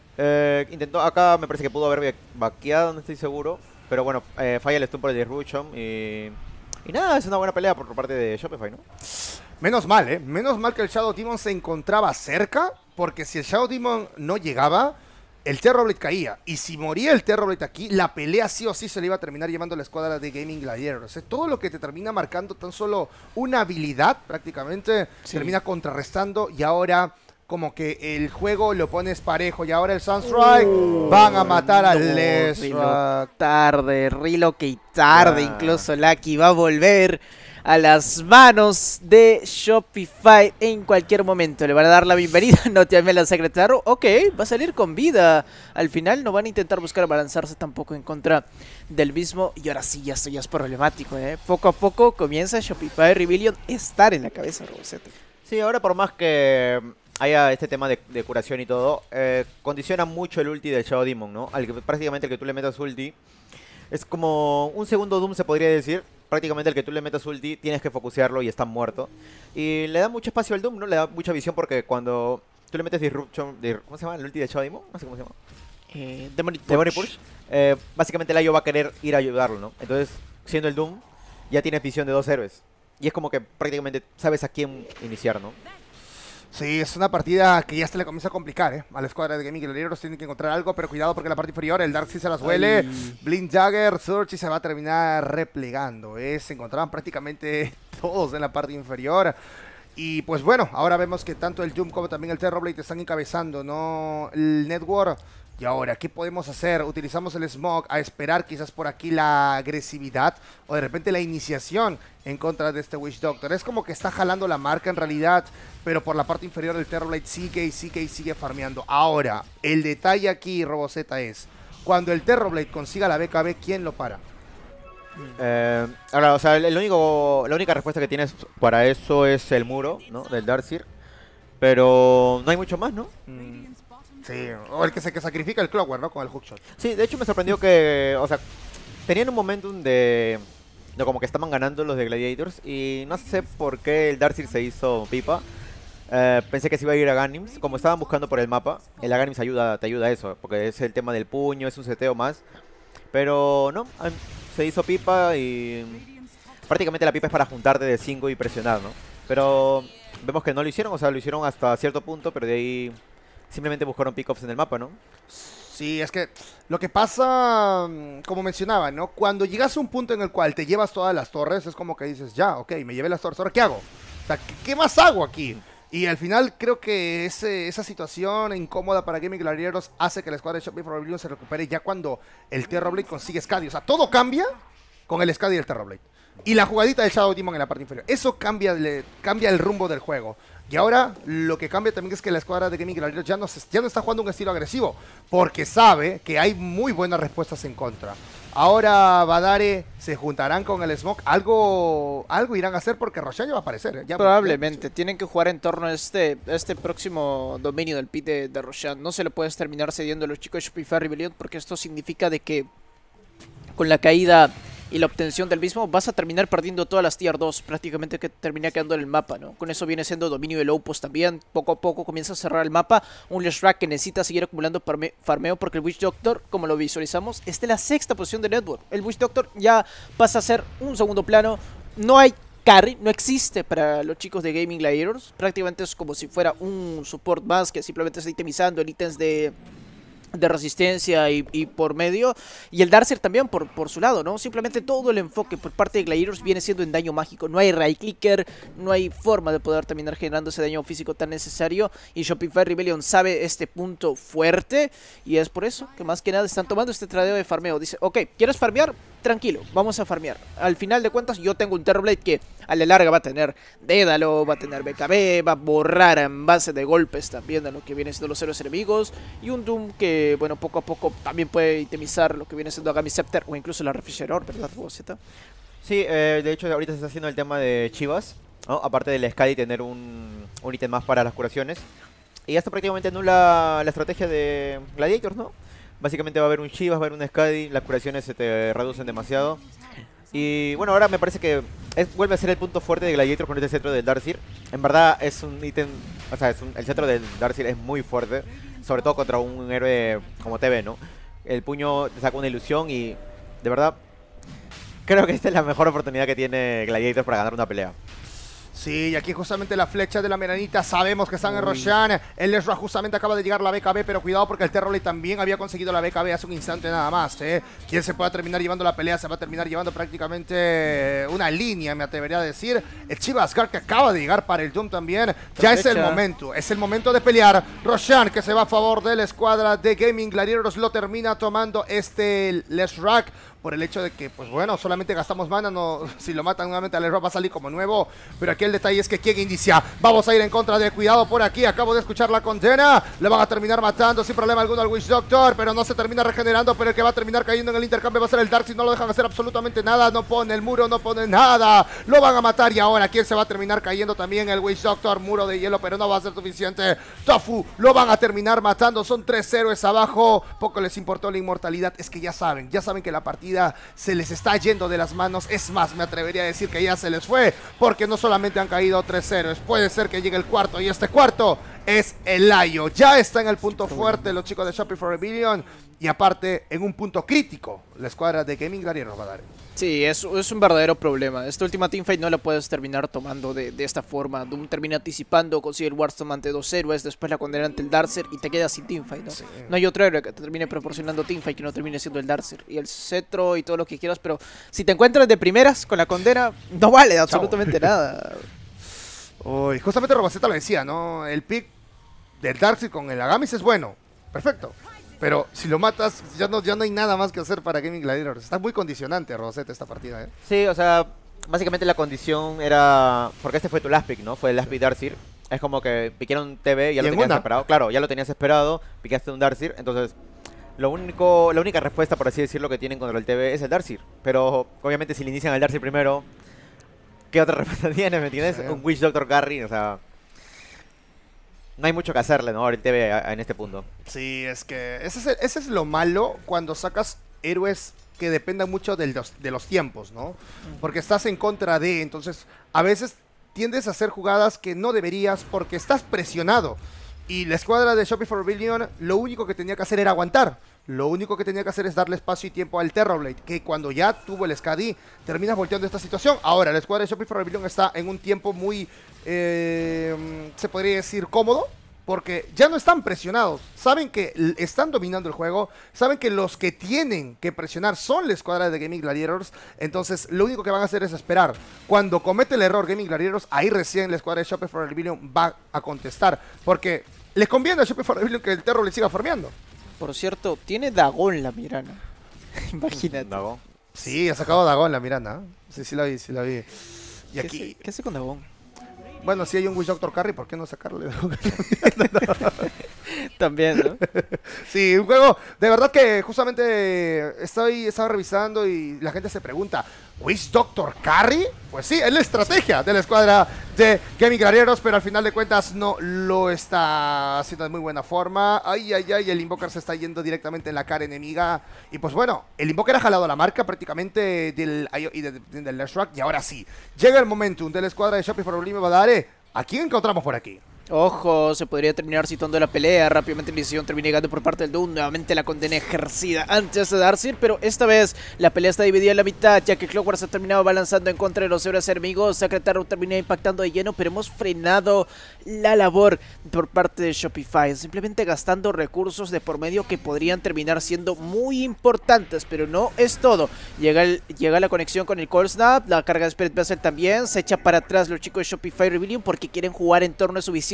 Intentó, acá me parece que pudo haber vaqueado, no estoy seguro, pero bueno, falla el stun por el Disruption y nada, es una buena pelea por parte de Shopify, ¿no? Menos mal, ¿eh? Menos mal que el Shadow Demon se encontraba cerca, porque si el Shadow Demon no llegaba, el Terrorblade caía. Y si moría el Terrorblade aquí, la pelea sí o sí se le iba a terminar llevando a la escuadra de Gaming Gladiators. Todo lo que te termina marcando tan solo una habilidad, prácticamente, termina contrarrestando. Y ahora, como que el juego lo pones parejo. Y ahora el Sunstrike van a matar al Leshrac. Tarde, relocate tarde, incluso Lucky va a volver a las manos de Shopify en cualquier momento. Le van a dar la bienvenida, no te ame la secretaria. Ok, va a salir con vida. Al final no van a intentar buscar balanzarse tampoco en contra del mismo. Y ahora sí, esto ya es problemático, ¿eh? Poco a poco comienza Shopify Rebellion a estar en la cabeza, Roboceta. Sí, ahora por más que haya este tema de curación y todo, condiciona mucho el ulti del Shadow Demon, ¿no? Prácticamente el que tú le metas ulti es como un segundo Doom, se podría decir. Prácticamente el que tú le metas ulti tienes que focusearlo y está muerto. Y le da mucho espacio al Doom, ¿no? Le da mucha visión porque cuando tú le metes Disruption, ¿cómo se llama? ¿El ulti de Shadow Demon? No sé cómo se llama. Demonic Purge. Básicamente el Ayo va a querer ir a ayudarlo, ¿no? Entonces, siendo el Doom, ya tienes visión de 2 héroes. Y es como que prácticamente sabes a quién iniciar, ¿no? Sí, es una partida que ya se le comienza a complicar, ¿eh? A la escuadra de Gaming Gladiators tienen que encontrar algo, pero cuidado porque la parte inferior, el Dark sí se las huele. Blind Jagger, Surge y se va a terminar replegando, ¿eh? Se encontraban prácticamente todos en la parte inferior. Y pues bueno, ahora vemos que tanto el Doom como también el Terrorblade están encabezando, ¿no? El Network. Y ahora, ¿qué podemos hacer? Utilizamos el Smoke a esperar quizás por aquí la agresividad o de repente la iniciación en contra de este Witch Doctor. Es como que está jalando la marca en realidad, pero por la parte inferior el Terrorblade sigue y sigue y sigue farmeando. Ahora, el detalle aquí, Roboceta, es cuando el Terrorblade consiga la BKB, ¿quién lo para? Ahora, o sea, la única respuesta que tienes para eso es el muro, ¿no? Del Darkseer. Pero no hay mucho más, ¿no? Sí, o el que se sacrifica el Clockwork, ¿no? Con el hookshot. Sí, de hecho me sorprendió que, o sea, tenían un momentum de como que estaban ganando los de Gladiators y no sé por qué el Darkseer se hizo pipa. Pensé que se iba a ir a Ganims, como estaban buscando por el mapa, el Ganims te ayuda a eso, porque es el tema del puño, es un seteo más. Pero no, se hizo pipa y prácticamente la pipa es para juntarte de 5 y presionar, ¿no? Pero vemos que no lo hicieron, o sea, lo hicieron hasta cierto punto, pero de ahí simplemente buscaron pickoffs en el mapa, ¿no? Sí, es que lo que pasa, como mencionaba, ¿no? Cuando llegas a un punto en el cual te llevas todas las torres, es como que dices, ya, ok, me llevé las torres, ¿ahora qué hago? O sea, ¿qué más hago aquí? Y al final creo que esa situación incómoda para Gaming Gladiators hace que la escuadra de Shopify Rebellion se recupere ya cuando el Terrorblade consigue Skadi. O sea, todo cambia con el Skadi y el Terrorblade. Y la jugadita del Shadow Demon en la parte inferior. Eso cambia el rumbo del juego. Y ahora lo que cambia también es que la escuadra de Gaming Gladiators ya no está jugando un estilo agresivo, porque sabe que hay muy buenas respuestas en contra. Ahora Badare se juntarán con el Smoke, algo irán a hacer porque Roshan ya va a aparecer. Probablemente, tienen que jugar en torno a este próximo dominio del pit de Roshan. No se lo puedes terminar cediendo a los chicos de Shopify Rebellion porque esto significa de que con la caída y la obtención del mismo vas a terminar perdiendo todas las tier 2, prácticamente que termina quedando en el mapa, ¿no? Con eso viene siendo dominio del Outpost también, poco a poco comienza a cerrar el mapa, un Leshrac que necesita seguir acumulando farmeo porque el Witch Doctor, como lo visualizamos, está en la 6ª posición de Network. El Witch Doctor ya pasa a ser un segundo plano, no hay carry, no existe para los chicos de Gaming Gladiators, prácticamente es como si fuera un support más que simplemente está itemizando en ítems de resistencia y por medio, y el Darkseer también por su lado, ¿no? Simplemente todo el enfoque por parte de Gladiators viene siendo en daño mágico, no hay right clicker, no hay forma de poder terminar generando ese daño físico tan necesario, y Shopify Rebellion sabe este punto fuerte, y es por eso que más que nada están tomando este tradeo de farmeo. Dice, ok, ¿quieres farmear? tranquilo, vamos a farmear. Al final de cuentas yo tengo un Terrorblade que a la larga va a tener Dédalo, va a tener BKB, va a borrar en base de golpes también a lo que vienen siendo los héroes enemigos. Y un Doom que, bueno, poco a poco también puede itemizar lo que viene siendo Agami Scepter o incluso la Refrigerador, ¿verdad, Boceta? Sí, de hecho ahorita se está haciendo el tema de Chivas, ¿no? Aparte del Skadi tener un ítem más para las curaciones. Y ya está prácticamente nula la estrategia de Gladiators, ¿no? Básicamente va a haber un Chivas, va a haber un Skadi, las curaciones se te reducen demasiado. Y bueno, ahora me parece que vuelve a ser el punto fuerte de Gladiators con este cetro del Darkseer. En verdad es un ítem, o sea, el cetro del Darkseer es muy fuerte, sobre todo contra un héroe como TV, ¿no? El puño te saca una ilusión y de verdad creo que esta es la mejor oportunidad que tiene Gladiators para ganar una pelea. Sí, y aquí justamente la flecha de la Meranita, sabemos que están en Roshan. El Lesra justamente acaba de llegar la BKB, pero cuidado porque el Terrorblade también había conseguido la BKB hace un instante nada más, ¿eh? Quien se pueda terminar llevando la pelea se va a terminar llevando prácticamente una línea, me atrevería a decir. El Chivas Guard que acaba de llegar para el Doom también. Ya es el momento de pelear. Roshan que se va a favor de la escuadra de Gaming Gladiators, lo termina tomando este Lesrak. Por el hecho de que, pues bueno, solamente gastamos mana, no, si lo matan nuevamente al error va a salir como nuevo. Pero aquí el detalle es que ¿quién inicia? Vamos a ir en contra de cuidado por aquí. Acabo de escuchar la condena. Le van a terminar matando sin problema alguno al Witch Doctor, pero no se termina regenerando. Pero el que va a terminar cayendo en el intercambio va a ser el Darkseer. No lo dejan hacer absolutamente nada. No pone el muro, no pone nada. Lo van a matar y ahora ¿quién se va a terminar cayendo? También el Witch Doctor, muro de hielo, pero no va a ser suficiente. Tofu lo van a terminar matando. Son 3 héroes abajo. Poco les importó la inmortalidad. Es que ya saben que la partida se les está yendo de las manos. Es más, me atrevería a decir que ya se les fue, porque no solamente han caído 3 héroes, puede ser que llegue el cuarto, y este cuarto es el Layo. Ya está en el punto fuerte los chicos de Shopify Rebellion, y aparte en un punto crítico la escuadra de Gaming Gladiators va a dar. Sí, es un verdadero problema. Esta última teamfight no la puedes terminar tomando de esta forma. Doom termina anticipando, consigue el Warstone ante 2 héroes, después la condena ante el Darkseer y te quedas sin teamfight, ¿no? Sí. No hay otro héroe que te termine proporcionando teamfight que no termine siendo el Darkseer y el cetro y todo lo que quieras, pero si te encuentras de primeras con la condena, no vale absolutamente nada. Uy, justamente Robaceta lo decía, ¿no? El pick del Darkseer con el Agamis es bueno, perfecto. Pero si lo matas, ya no hay nada más que hacer para Gaming Gladiators. Está muy condicionante, Rosetta, esta partida, ¿eh? Sí, o sea, básicamente la condición era... Porque este fue tu last pick, ¿no? Fue el last pick Darkseer. Es como que piquearon TV, ya lo tenías esperado. Claro, ya lo tenías esperado, piqueaste un Darkseer. Entonces, la única respuesta, por así decirlo, que tienen contra el TV es el Darkseer. Pero, obviamente, si le inician al Darkseer primero, ¿qué otra respuesta tienes? ¿Me entiendes? Sí. Un Witch Doctor Carry, o sea... No hay mucho que hacerle, ¿no? Ahorita en este punto. Sí, es que ese es lo malo cuando sacas héroes que dependan mucho de los tiempos, ¿no? Porque estás en contra de, entonces a veces tiendes a hacer jugadas que no deberías porque estás presionado. Y la escuadra de Shopify Rebellion lo único que tenía que hacer era aguantar. Lo único que tenía que hacer es darle espacio y tiempo al Terrorblade, que cuando ya tuvo el Skadi, terminas volteando esta situación. Ahora, la escuadra de Shopify Rebellion está en un tiempo muy, se podría decir, cómodo, porque ya no están presionados. Saben que están dominando el juego, saben que los que tienen que presionar son la escuadra de Gaming Gladiators, entonces lo único que van a hacer es esperar. Cuando comete el error Gaming Gladiators, ahí recién la escuadra de Shopify Rebellion va a contestar, porque les conviene a Shopify Rebellion que el Terror le siga farmeando. Por cierto, tiene Dagon la Mirana. Imagínate. Dagon. Sí, ha sacado Dagon la Mirana. Sí la vi. Y aquí... ¿Qué hace con Dagon? Bueno, si hay un Witch Doctor Carry, ¿por qué no sacarle Dagon? También, ¿no? Sí, un juego, de verdad que justamente estaba revisando y la gente se pregunta, ¿Witch Doctor Carry? Pues sí, es la estrategia de la escuadra de Gaming Gladiators, pero al final de cuentas no lo está haciendo de muy buena forma. Ay, el Invoker se está yendo directamente en la cara enemiga. Y pues bueno, el Invoker ha jalado la marca prácticamente del Leshrac. Y ahora sí, llega el momentum de la escuadra de Shopify Rebellion Badare. ¿A quién encontramos por aquí? Ojo, se podría terminar situando la pelea. Rápidamente la decisión termina llegando por parte del Doom. Nuevamente la condena ejercida antes de Darkseer, pero esta vez la pelea está dividida en la mitad, ya que Clockwork se ha terminado balanzando en contra de los héroes enemigos. Secretary termina impactando de lleno, pero hemos frenado la labor por parte de Shopify, simplemente gastando recursos de por medio que podrían terminar siendo muy importantes, pero no es todo. Llega la conexión con el Cold Snap, la carga de Spirit Vessel también. Se echa para atrás los chicos de Shopify Rebellion porque quieren jugar en torno a su visión.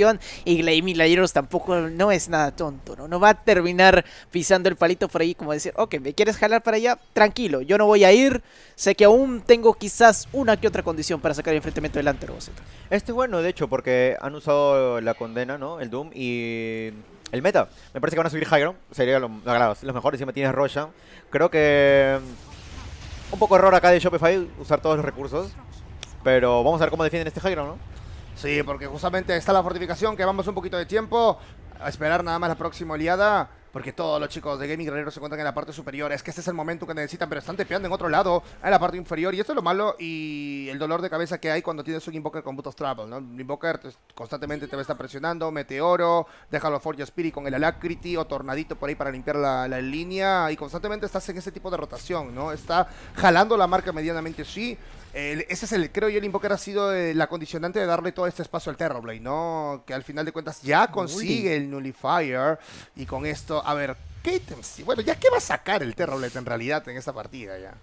situación y Gaming Gladiators tampoco no es nada tonto, ¿no? No va a terminar pisando el palito por ahí como decir, ok, ¿me quieres jalar para allá? Tranquilo, yo no voy a ir, sé que aún tengo quizás una que otra condición para sacar el enfrentamiento delante, Rosetta. Bueno, de hecho, porque han usado la condena, ¿no? El Doom y el meta. Me parece que van a subir High Ground, sería lo mejor, encima tienes Roshan. Creo que un poco error acá de Shopify usar todos los recursos, pero vamos a ver cómo defienden este High Ground, ¿no? Sí, porque justamente está la fortificación, que vamos un poquito de tiempo a esperar nada más la próxima oleada, porque todos los chicos de Gaming Guerrero se encuentran en la parte superior. Es que este es el momento que necesitan, pero están tepeando en otro lado, en la parte inferior, y esto es lo malo y el dolor de cabeza que hay cuando tienes un Invoker con Boot of Travel, ¿no? El Invoker constantemente te va a estar presionando, Meteoro, déjalo Forge Spirit con el Alacrity o Tornadito por ahí para limpiar la línea, y constantemente estás en ese tipo de rotación, ¿no? Está jalando la marca medianamente, sí. Ese es creo yo, el Invoker ha sido la condicionante de darle todo este espacio al Terrorblade, ¿no? Que al final de cuentas ya consigue el Nullifier. Y con esto, a ver, ¿qué ítems? Bueno, ¿ya qué va a sacar el Terrorblade en realidad en esta partida ya?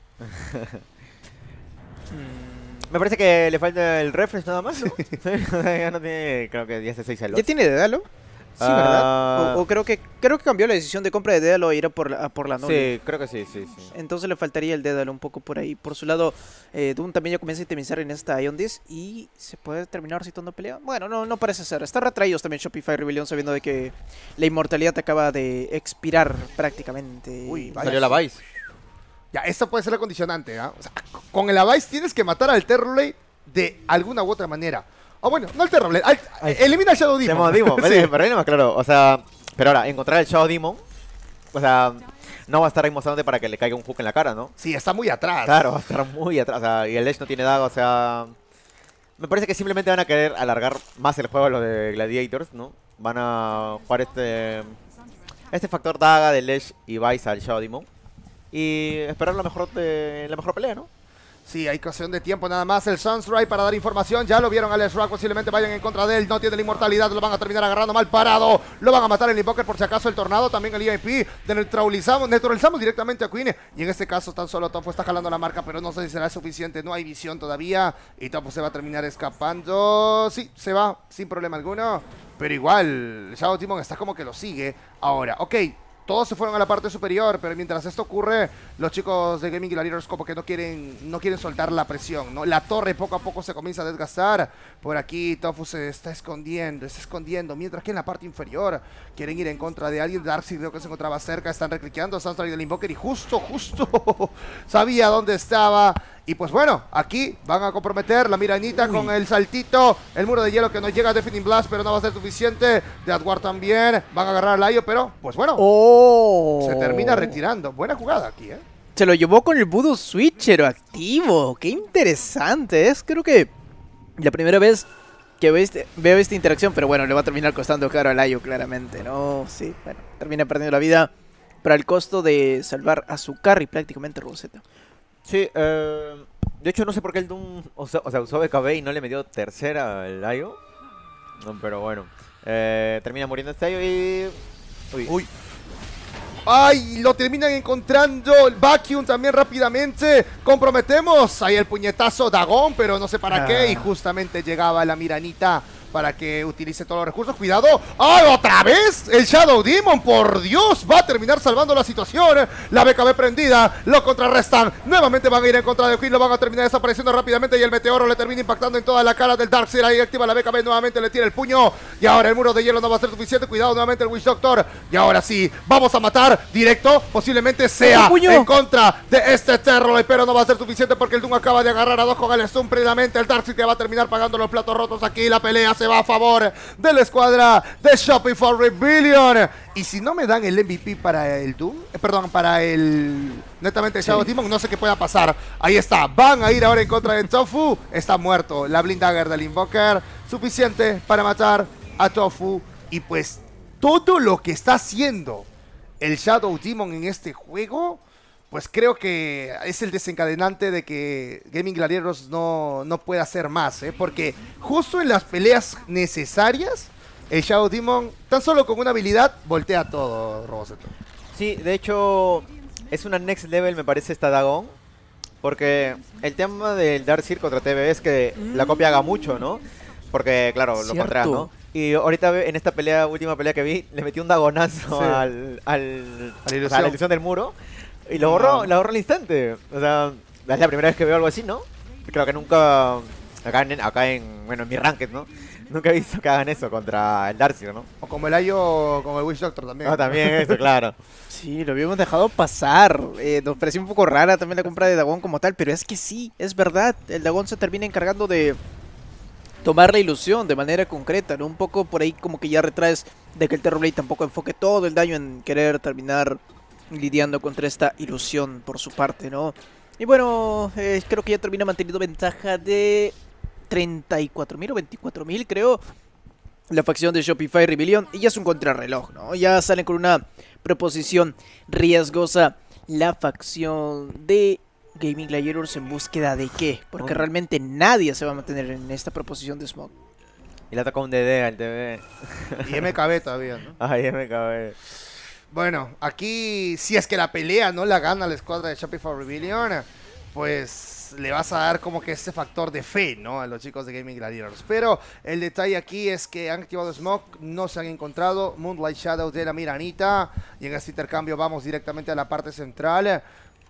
Me parece que le falta el refresh nada más, ¿no? Ya no tiene, creo que ya se 6 ¿Ya tiene Dédalo? Sí, ¿verdad? O creo que cambió la decisión de compra de Dédalo e ir a por la Nulli. Sí, creo que sí. Entonces le faltaría el Dédalo un poco por ahí. Por su lado, Doom también ya comienza a itemizar en esta Ion Disc y se puede terminar citando pelea. Bueno, no parece ser. Está retraídos también Shopify Rebellion sabiendo de que la inmortalidad acaba de expirar prácticamente. Uy, Salió la Vice. Ya, esto puede ser la condicionante, ¿ah? O sea, con el Abyss tienes que matar al Terrorblade de alguna u otra manera. O bueno, no al Terrorblade, elimina al Shadow Demon. Sí. Para mí no más claro, o sea, pero ahora, encontrar el Shadow Demon, o sea, no va a estar ahí mostrándote para que le caiga un hook en la cara, ¿no? Sí, está muy atrás. Claro, va a estar muy atrás, o sea, y el Edge no tiene daga, o sea, me parece que simplemente van a querer alargar más el juego a los de Gladiators, ¿no? Van a jugar este factor daga del Edge y Vice al Shadow Demon y esperar la mejor pelea, ¿no? Sí, hay cuestión de tiempo nada más. El Sunstrike para dar información. Ya lo vieron al Rock. Posiblemente vayan en contra de él. No tiene la inmortalidad. Lo van a terminar agarrando mal parado. Lo van a matar el Invoker por si acaso. El Tornado. También el EIP. Neutralizamos directamente a Queen. Y en este caso tan solo Tofu está jalando la marca. Pero no sé si será suficiente. No hay visión todavía. Y Tofu se va a terminar escapando. Sí, se va sin problema alguno. Pero igual, Shadow Demon está como que lo sigue. Ahora, ok. Todos se fueron a la parte superior, pero mientras esto ocurre, los chicos de Gaming Gladiators como que no quieren soltar la presión, ¿no? La torre poco a poco se comienza a desgastar. Por aquí Tofu se está escondiendo, mientras que en la parte inferior quieren ir en contra de alguien. Darcy creo que se encontraba cerca, están recliqueando a Sunstrike del Invoker y justo sabía dónde estaba. Y pues bueno, aquí van a comprometer la miranita con el saltito. El muro de hielo que nos llega a Deafening Blast, pero no va a ser suficiente. Deathward también. Van a agarrar al Laio, pero pues bueno. Se termina retirando. Buena jugada aquí, ¿eh? Se lo llevó con el Voodoo Switcher activo. Qué interesante. Es creo que la primera vez que veo esta interacción. Pero bueno, le va a terminar costando caro al Laio, claramente, ¿no? Sí, bueno, termina perdiendo la vida para el costo de salvar a su carry prácticamente, Rosetta. Sí, de hecho no sé por qué el Doom usó BKB y no le metió tercera al Laio. No, pero bueno, termina muriendo este Laio y... Uy. ¡Ay! Lo terminan encontrando el Vacuum también rápidamente. Comprometemos. Ahí el puñetazo Dagón, pero no sé para qué. Y justamente llegaba la miranita para que utilice todos los recursos. ¡Cuidado! ¡Ay, otra vez! El Shadow Demon, por Dios, va a terminar salvando la situación. La BKB prendida, lo contrarrestan. Nuevamente van a ir en contra de Queen, lo van a terminar desapareciendo rápidamente. Y el Meteoro le termina impactando en toda la cara del Darkseid. Ahí activa la BKB, nuevamente le tira el puño. Y ahora el muro de hielo no va a ser suficiente. Cuidado nuevamente el Witch Doctor. Y ahora sí, vamos a matar directo. Posiblemente sea en contra de este Terror, pero no va a ser suficiente porque el Doom acaba de agarrar a dos con el Stun previamente. El Darkseid que va a terminar pagando los platos rotos aquí. La pelea se va a favor de la escuadra de Shopify Rebellion. Y si no me dan el MVP para el Doom, para el netamente Shadow Demon, no sé qué pueda pasar. Ahí está, van a ir ahora en contra de Tofu. Está muerto, la Blind Dagger del Invoker, suficiente para matar a Tofu. Y pues todo lo que está haciendo el Shadow Demon en este juego, pues creo que es el desencadenante de que Gaming Gladiators no pueda hacer más, ¿eh? Porque justo en las peleas necesarias, el Shadow Demon, tan solo con una habilidad, voltea todo, Roboseto. Sí, de hecho, es una next level, me parece, esta Dagon. Porque el tema del Darkseid contra TV es que la copia haga mucho, ¿no? Porque, claro, lo Cierto. contras, ¿no? Y ahorita en esta pelea, última pelea que vi, le metí un dagonazo Sí. o sea, a la ilusión del muro. Y lo borró, la borró al instante. O sea, es la primera vez que veo algo así, ¿no? Creo que nunca, bueno, en mi ranked, ¿no? Nunca he visto que hagan eso contra el Darkseer, ¿no? O como el Ayo con el Witch Doctor también. No, también eso, claro. Sí, lo habíamos dejado pasar. Nos pareció un poco rara también la compra de Dagon como tal, pero es que sí, es verdad. El Dagon se termina encargando de tomar la ilusión de manera concreta, ¿no? Un poco por ahí como que ya retraes de que el Terrorblade tampoco enfoque todo el daño en querer terminar lidiando contra esta ilusión por su parte, ¿no? Y bueno, creo que ya termina manteniendo ventaja de 34.000 o 24.000, creo. La facción de Shopify Rebellion. Y ya es un contrarreloj, ¿no? Ya salen con una proposición riesgosa. La facción de Gaming Gladiators en búsqueda de qué. Porque realmente nadie se va a mantener en esta proposición de Smoke. Y le ha tocado un DD al TV. Y MKB todavía, ¿no? Ay, ya me acabé. Bueno, aquí si es que la pelea no la gana la escuadra de Shopify Rebellion, pues le vas a dar como que ese factor de fe, ¿no? A los chicos de Gaming Gladiators. Pero el detalle aquí es que han activado Smoke, no se han encontrado Moonlight Shadow de la Miranita. Y en este intercambio vamos directamente a la parte central.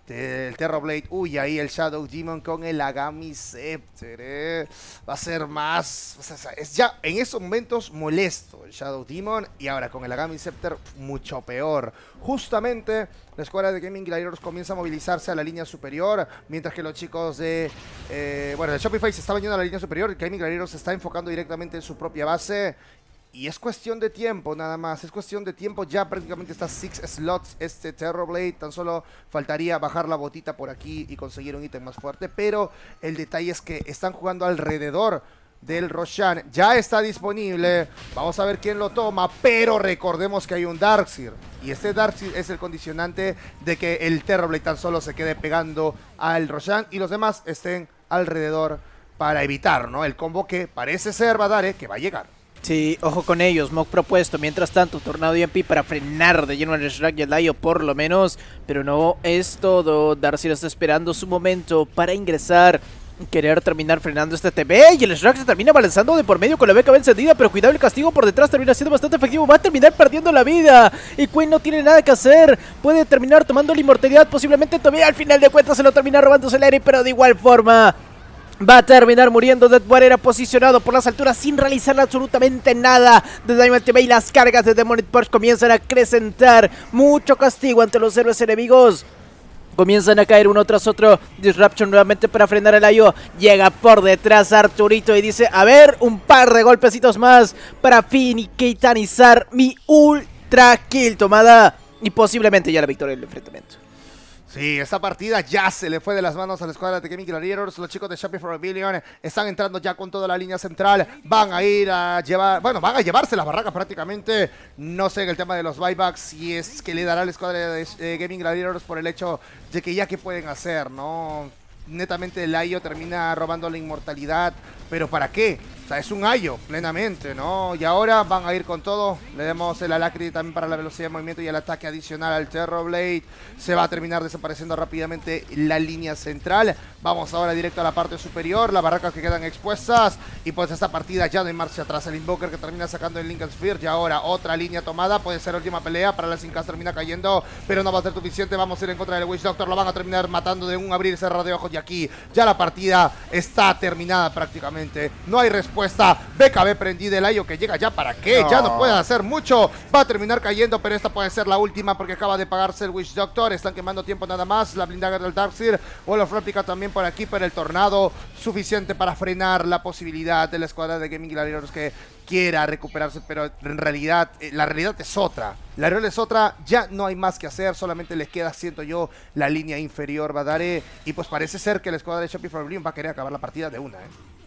El Terrorblade, uy, ahí el Shadow Demon con el Agami Scepter, va a ser más, o sea, es ya en estos momentos molesto el Shadow Demon, y ahora con el Agami Scepter mucho peor. Justamente la escuadra de Gaming Gladiators comienza a movilizarse a la línea superior, mientras que los chicos de, bueno, de Shopify se estaban yendo a la línea superior, Gaming Gladiators se está enfocando directamente en su propia base. Y es cuestión de tiempo nada más, es cuestión de tiempo, ya prácticamente está 6 slots este Terrorblade, tan solo faltaría bajar la botita por aquí y conseguir un ítem más fuerte, pero el detalle es que están jugando alrededor del Roshan, ya está disponible, vamos a ver quién lo toma, pero recordemos que hay un Darkseer, y este Darkseer es el condicionante de que el Terrorblade tan solo se quede pegando al Roshan y los demás estén alrededor para evitar, ¿no? El combo que parece ser Badare que va a llegar. Sí, ojo con ellos, Smoke propuesto, mientras tanto, Tornado EMP para frenar de lleno al Shrek y al Laio por lo menos, pero no es todo, Darkseer está esperando su momento para ingresar, querer terminar frenando este TB, y el Shrek se termina balanzando de por medio con la BKB encendida, pero cuidado, el castigo por detrás termina siendo bastante efectivo, va a terminar perdiendo la vida, y Queen no tiene nada que hacer, puede terminar tomando la inmortalidad, posiblemente todavía al final de cuentas se lo termina robándose el aire, pero de igual forma va a terminar muriendo. Deathwire era posicionado por las alturas sin realizar absolutamente nada de daño al TV, y las cargas de Demonite Purge comienzan a acrecentar. Mucho castigo ante los héroes enemigos. Comienzan a caer uno tras otro. Disruption nuevamente para frenar el Ayo. Llega por detrás Arturito y dice, a ver, un par de golpecitos más para finiquitanizar mi ultra kill tomada. Y posiblemente ya la victoria del enfrentamiento. Sí, esta partida ya se le fue de las manos a la escuadra de Gaming Gladiators. Los chicos de Shopify Rebellion están entrando ya con toda la línea central. Van a ir a llevar, bueno, van a llevarse las barracas prácticamente. No sé en el tema de los buybacks si es que le dará a la escuadra de Gaming Gladiators por el hecho de que ya que pueden hacer, ¿no? Netamente el Ayo termina robando la inmortalidad, pero ¿para qué? O sea, es un Ayo, plenamente, ¿no? Y ahora van a ir con todo. Le demos el Alacrity también para la velocidad de movimiento y el ataque adicional al Terrorblade. Se va a terminar desapareciendo rápidamente la línea central. Vamos ahora directo a la parte superior, las barracas que quedan expuestas. Y pues esta partida ya no hay marcha atrás. El Invoker que termina sacando el Lincoln Sphere. Y ahora otra línea tomada, puede ser la última pelea. Para la Sincas termina cayendo, pero no va a ser suficiente. Vamos a ir en contra del Witch Doctor, lo van a terminar matando de un abrir y cerrar de ojos. Y aquí ya la partida está terminada prácticamente. No hay respuesta. BKB prendida, el Ayo que llega ya para qué, ya no puede hacer mucho, va a terminar cayendo, pero esta puede ser la última porque acaba de pagarse el Witch Doctor, están quemando tiempo nada más, la blindaga del Darkseer, Wall of Replica también por aquí, pero el Tornado suficiente para frenar la posibilidad de la escuadra de Gaming Gladiators que quiera recuperarse, pero en realidad, la realidad es otra. La realidad es otra, ya no hay más que hacer, solamente les queda, siento yo, la línea inferior Badare, y pues parece ser que la escuadra de Shopify Rebellion va a querer acabar la partida de una,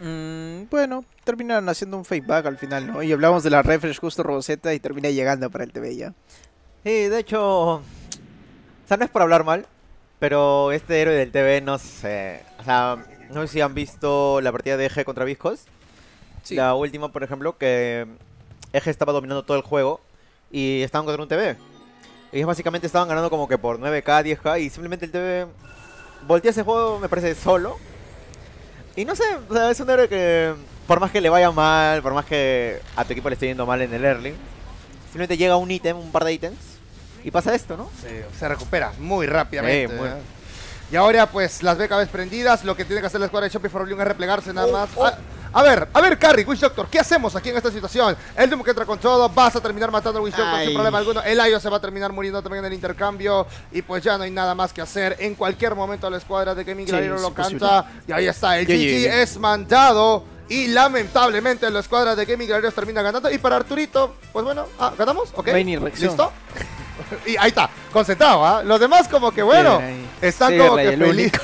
Bueno, terminaron haciendo un fake back al final, ¿no? Y hablamos de la refresh justo Roboceta y termina llegando para el TV ya. Sí, de hecho, o sea, no es por hablar mal, pero este héroe del TV no sé, o sea, no sé si han visto la partida de Eje contra Viscos. Sí. La última, por ejemplo, que Eje estaba dominando todo el juego y estaban contra un TV. Ellos básicamente estaban ganando como que por 9k, 10k y simplemente el TV voltea ese juego, me parece, solo. Y no sé, o sea, es un héroe que por más que le vaya mal, por más que a tu equipo le esté yendo mal en el early, simplemente llega un ítem, un par de ítems, y pasa esto, ¿no? Sí, se recupera muy rápidamente. Sí, muy. Y ahora pues las BKBs prendidas, lo que tiene que hacer la escuadra de Shopify Rebellion es replegarse nada más. A ver, Carry, Witch Doctor, ¿qué hacemos aquí en esta situación? El Doom que entra con todo, vas a terminar matando a Witch Doctor sin problema alguno. El Ayo se va a terminar muriendo también en el intercambio. Y pues ya no hay nada más que hacer. En cualquier momento la escuadra de Gaming Gladiator lo canta. Y ahí está, el GG es mandado. Y lamentablemente la escuadra de Gaming Gladiator termina ganando. Y para Arturito, pues bueno, ¿ganamos? ¿Ok? ¿Listo? Y ahí está, concentrado, ¿ah? Los demás como que bueno, están como que felices.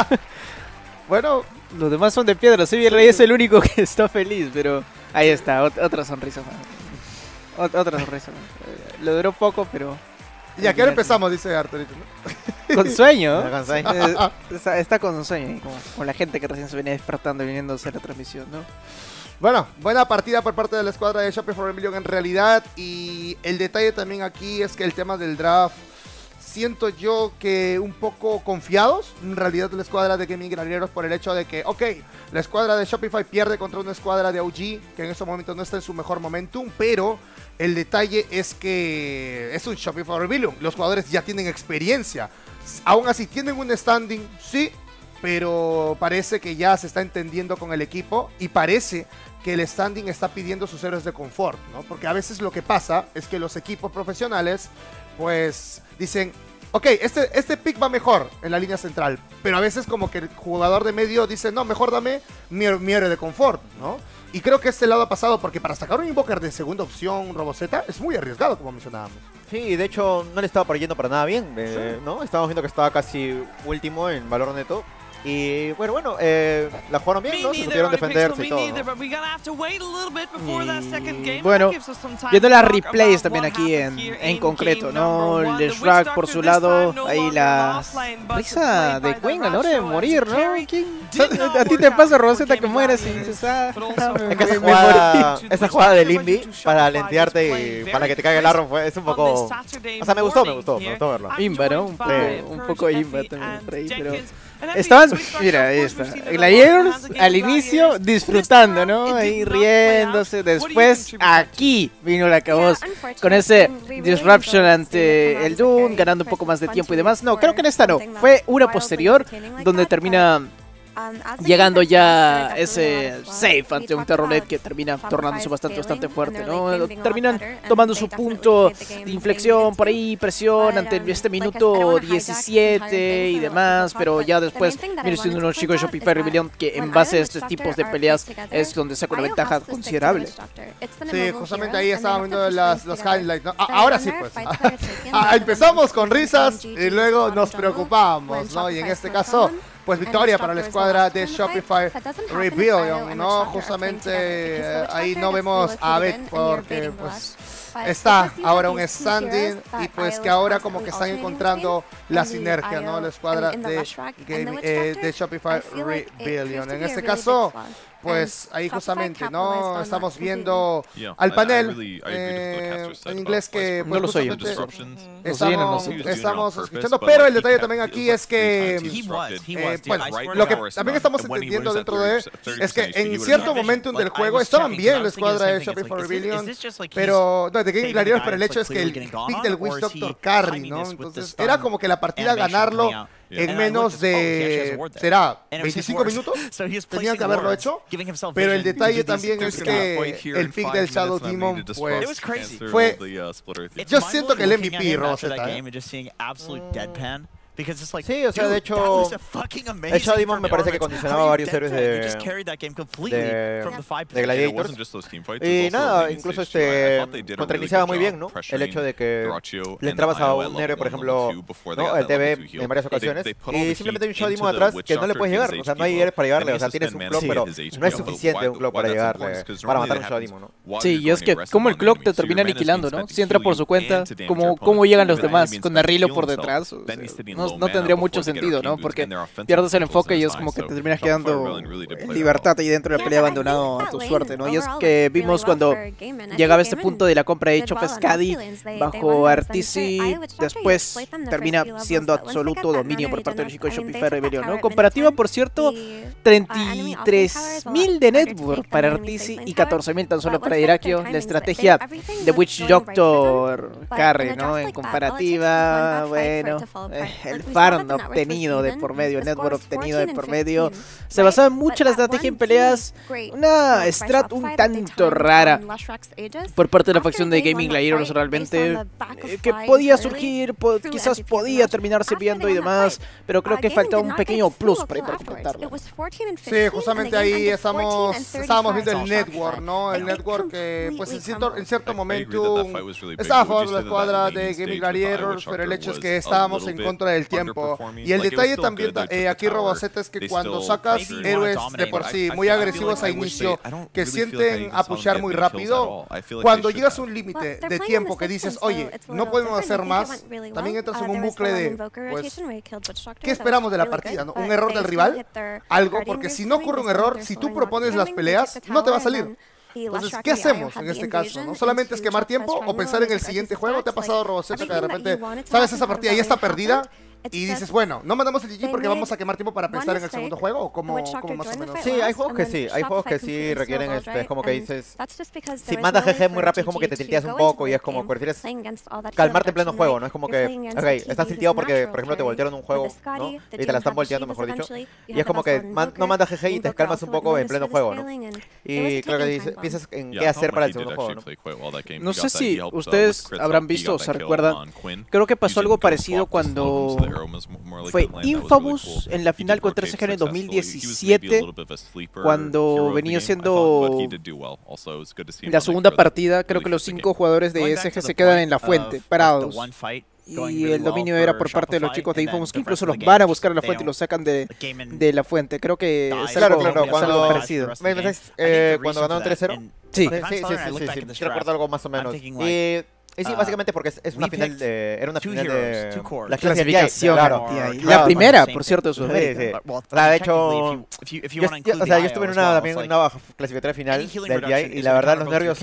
Bueno, los demás son de piedra, Xavier Rey es el único que está feliz, pero ahí está, otra sonrisa más. Otra sonrisa más. Lo duró poco, pero... ¿Y a qué hora empezamos? Dice Arturito, ¿no? Con sueño. Con sueño. Está con sueño, con la gente que recién se viene despertando y viniéndose a la transmisión, ¿no? Bueno, buena partida por parte de la escuadra de Shopify Rebellion en realidad. Y el detalle también aquí es que el tema del draft, siento yo que un poco confiados en realidad de la escuadra de Gaming Gladiators por el hecho de que, ok, la escuadra de Shopify pierde contra una escuadra de OG que en estos momentos no está en su mejor momentum, pero el detalle es que es un Shopify Rebellion, los jugadores ya tienen experiencia, aún así tienen un standing, sí, pero parece que ya se está entendiendo con el equipo y parece que el standing está pidiendo sus héroes de confort, ¿no? Porque a veces lo que pasa es que los equipos profesionales pues dicen, ok, este pick va mejor en la línea central, pero a veces como que el jugador de medio dice, no, mejor dame mi héroe de confort, ¿no? Y creo que este lado ha pasado porque para sacar un Invoker de segunda opción Roboceta es muy arriesgado, como mencionábamos. Sí, de hecho no le estaba yendo para nada bien, ¿no? Estábamos viendo que estaba casi último en valor neto. Y bueno, la jugaron bien, ¿no? Se supieron defenderse y todo, ¿no? Bueno, viendo las replays también aquí en concreto, ¿no? El de Shrag por su lado, ahí la risa de Queen a la hora de morir, ¿no? A ti te pasa, Rosetta, que mueres y dices, es que esa jugada de Limby para lentearte y para que te caiga el arrow es un poco... O sea, me gustó verlo. Imba, ¿no? Un poco imba también por ahí, pero... Estaban, mira, ahí está. Gladiators al inicio disfrutando, ¿no? Ahí riéndose. Después aquí vino la caboz con ese disruption ante el Doom, ganando un poco más de tiempo y demás. No, creo que en esta no. Fue una posterior donde termina llegando ya ese safe ante un Terronet que termina tornándose bastante fuerte, ¿no? Terminan tomando su punto de inflexión por ahí, presión ante este minuto 17 y demás, pero ya después viene siendo unos chicos de Shopify Rebellion que en base a estos tipos de peleas es donde saca una ventaja considerable. Sí, justamente ahí estaba viendo los highlights, ¿no? Ahora sí, pues. Empezamos con risas y luego nos preocupamos, ¿no? Y en este caso... pues victoria para la escuadra de Shopify Rebellion, ¿no? Justamente ahí no vemos a Bet porque pues está ahora un standing y pues que ahora como que están encontrando la sinergia, ¿no? La escuadra de Shopify Rebellion. En este caso, pues ahí justamente, ¿no? Estamos viendo al panel en inglés que pues, no lo soy, estamos escuchando, pero el detalle también aquí es que bueno, lo que también estamos entendiendo dentro de es que en cierto momento del juego estaban bien la escuadra de Shopify Rebellion, pero no, de Gaming Gladiators, pero el hecho es que el pick del Witch Doctor carry, ¿no? Entonces era como que la partida ganarlo en menos de, ¿será 25 minutos? Tenían que haberlo hecho. Pero el detalle también es que el pick del Shadow Demon, pues, fue... Yo siento que el MVP, Rosetta, Sí, o sea, de hecho, el Shadow Demon me parece que condicionaba a varios héroes de Gladiators. Y nada, incluso contrainiciaba muy bien, ¿no? El hecho de que le entrabas a un héroe, por ejemplo, ¿no? El TB en varias ocasiones, y simplemente hay un Shadow Demon atrás que no le puedes llegar. O sea, no hay héroes para llegarle. O sea, tienes un clock, pero no es suficiente un clock para llegarle, para matar a un Shadow Demon, ¿no? Sí, y es que como el clock te termina aniquilando, ¿no? Si entra por su cuenta, ¿cómo llegan los demás? Con Arrilo por detrás. No no tendría mucho sentido, ¿no? Porque pierdes el enfoque y es como que te terminas quedando en libertad ahí dentro de la pelea abandonado a tu suerte, ¿no? Y es que vimos cuando llegaba este punto de la compra de Chop Scadi bajo Arteezy, después termina siendo absoluto dominio por parte de los chicos de Shopify Rebellion, ¿no? Comparativa, por cierto, 33.000 de network para Arteezy y 14.000 tan solo para Irakio. La estrategia de Witch Doctor carry, ¿no? En comparativa, bueno, el farm obtenido de por medio, el network obtenido de por medio, se basaba mucho en la estrategia en peleas, una strat un tanto rara por parte de la facción de Gaming Gladiators realmente, que podía surgir, quizás podía terminar sirviendo y demás, pero creo que faltaba un pequeño plus para completarlo. Sí, justamente ahí estábamos viendo el network, ¿no? El network que, pues en cierto momento estaba a favor de la escuadra de Gaming Gladiators, pero el hecho es que estábamos en contra del tiempo. Y el detalle también aquí, Roboceta, es que cuando sacas héroes de por sí muy agresivos a inicio, que sienten a pushar muy rápido, cuando llegas a un límite de tiempo que dices, oye, no podemos hacer más, también entras en un bucle de, pues, ¿qué esperamos de la partida? ¿No? ¿Un error del rival? Algo, porque si no ocurre un error, si tú propones las peleas, no te va a salir. Entonces, ¿qué hacemos en este caso? ¿No? ¿Solamente es quemar tiempo o pensar en el siguiente juego? ¿Te ha pasado, Roboceta, que de repente sabes esa partida ya está perdida y dices, bueno, no mandamos el GG porque vamos a quemar tiempo para pensar en el segundo juego? ¿O cómo más o menos? Sí, hay juegos que sí requieren, es como que dices, si mandas GG muy rápido es como que te tilteas un poco y es como que prefieres calmarte en pleno juego, ¿no? Es como que, ok, estás tilteado porque, por ejemplo, te voltearon un juego, ¿no? Y te la están volteando, mejor dicho. Y es como que no mandas GG y te calmas un poco en pleno juego, ¿no? Y creo que piensas en qué hacer para el segundo juego, ¿no? No sé si ustedes habrán visto o se recuerdan, creo que pasó algo parecido cuando fue Infamous en la final contra SG en 2017, cuando venía siendo la segunda partida. Creo que los 5 jugadores de SG se quedan en la fuente, parados. Y el dominio era por parte de los chicos de Infamous, que incluso los van a buscar a la fuente y los sacan de la fuente. Creo que es algo parecido. Cuando ganaron 3-0. Sí, sí, recuerdo algo más o menos. Y sí, básicamente porque es una final era una final de la clasificación. Claro. La primera, por cierto, de Sudamérica. Sí. O sea, de hecho, yo estuve en una clasificatoria final del DI y la verdad los nervios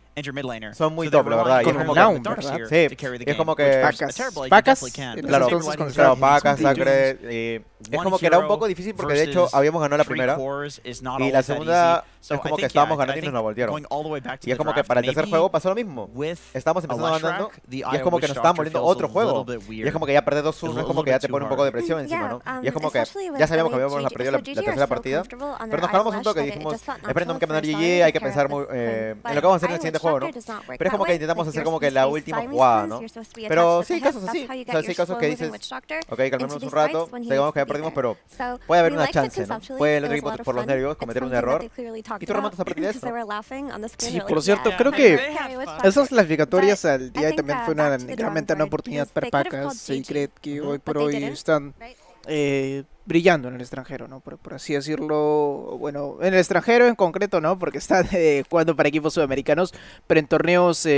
son muy top, la verdad. Y es como que, sí, es como que Pacas, claro, Pacas, Sacre, es como que era un poco difícil porque de hecho habíamos ganado la primera y la segunda es como que estábamos ganando y nos la voltearon. Y es como que para el tercer juego pasó lo mismo. Estábamos empezando ganando y es como que nos estaban volviendo otro juego. Y es como que ya perder 2-1 es como que ya te pone un poco de presión encima, ¿no? Y es como que ya sabíamos que habíamos perdido la tercera partida, pero nos calmamos un toque y dijimos, esperen, no hay que mandar GG, hay que pensar en lo que vamos a hacer en el siguiente juego, ¿no? Pero es como que intentamos hacer como que la última jugada, ¿no? Pero sí hay casos así, o sea, sí hay casos que dices, ok, calmémonos un rato, digamos que ya perdimos, pero puede haber una chance, ¿no? Puede el otro equipo por los nervios cometer un error y tú remontas a partir de eso. Sí, por cierto, creo que esas clasificatorias al día también fue una gran ventana de oportunidad para Pacas, Secret, que hoy por hoy están brillando en el extranjero, ¿no? Por así decirlo. Bueno, en el extranjero en concreto, ¿no? Porque están jugando para equipos sudamericanos, pero en torneos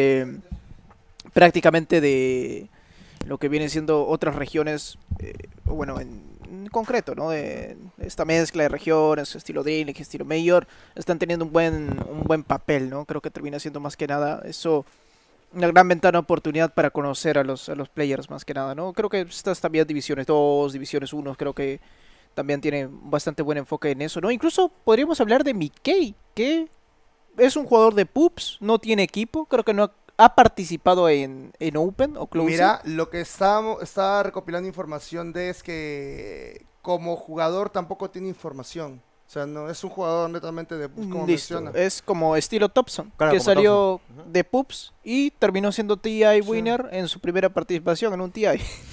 prácticamente de lo que viene siendo otras regiones, bueno, en concreto, ¿no? De esta mezcla de regiones, estilo Dreamlink, estilo Major, están teniendo un buen papel, ¿no? Creo que termina siendo más que nada eso una gran ventana de oportunidad para conocer a los players más que nada, ¿no? Creo que estas también Divisiones 2, Divisiones 1, creo que también tiene bastante buen enfoque en eso, ¿no? Incluso podríamos hablar de Mickey, que es un jugador de PUBS, no tiene equipo, creo que no ha participado en Open o Close. Mira, lo que está recopilando información de es que como jugador tampoco tiene información. O sea, no es un jugador netamente de PUBS, como menciona. Es como estilo Thompson, claro, que como salió de PUBS y terminó siendo TI winner en su primera participación en un TI.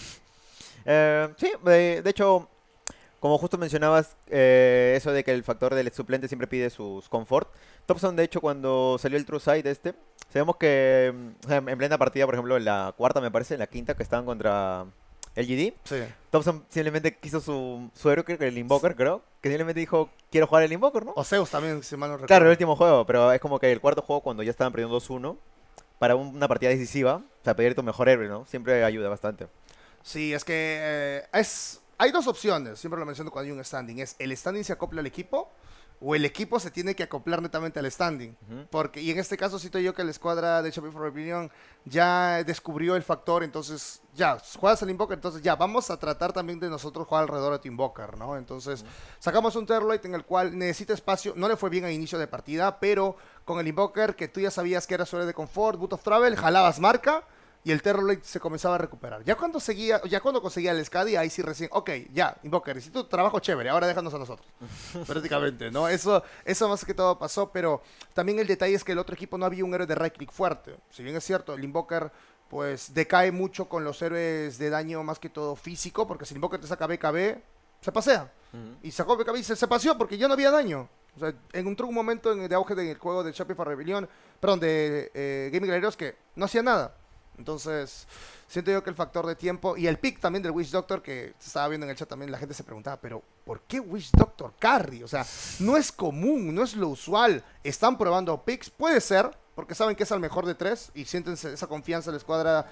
Sí, de hecho, como justo mencionabas, eso de que el factor del suplente siempre pide sus confort. Thompson, de hecho, cuando salió el True Side sabemos que o sea, en plena partida, por ejemplo, en la cuarta, me parece, en la quinta, que estaban contra LGD, Sí. Thompson simplemente quiso su héroe, creo que el Invoker, creo, que simplemente dijo, quiero jugar el Invoker, ¿no? O Zeus también, si mal no recuerdo. Claro, el último juego, pero es como que el cuarto juego, cuando ya estaban perdiendo 2-1, para una partida decisiva, o sea, pedir tu mejor héroe, ¿no? Siempre ayuda bastante. Sí, es que hay dos opciones, siempre lo menciono cuando hay un standing, es el standing se acopla al equipo o el equipo se tiene que acoplar netamente al standing. Porque, y en este caso siento yo que la escuadra de Shopify Rebellion ya descubrió el factor, entonces ya, juegas al Invoker, entonces ya, vamos a tratar también de nosotros jugar alrededor de tu Invoker, ¿no? Entonces, sacamos un Terrorlight en el cual necesita espacio, no le fue bien a inicio de partida, pero con el Invoker que tú ya sabías que era su área de confort, Boot of Travel, jalabas marca, y el Terrorlight se comenzaba a recuperar. Ya cuando conseguía el Skadi, ahí sí recién, ok, ya, Invoker, hiciste tu trabajo chévere, ahora déjanos a nosotros. Prácticamente, ¿no? Eso más que todo pasó, pero también el detalle es que el otro equipo no había un héroe de right click fuerte. Si bien es cierto, el Invoker pues decae mucho con los héroes de daño más que todo físico, porque si el Invoker te saca BKB, se pasea. Y sacó BKB y se paseó porque ya no había daño. O sea, un momento de auge del juego de Shopify Rebellion, perdón, de Gaming Gladiators que no hacía nada. Entonces, siento yo que el factor de tiempo y el pick también del Witch Doctor, que se estaba viendo en el chat también, la gente se preguntaba, pero ¿por qué Witch Doctor carry? O sea, no es común, no es lo usual. Están probando picks, puede ser, porque saben que es el mejor de 3 y sienten esa confianza en la escuadra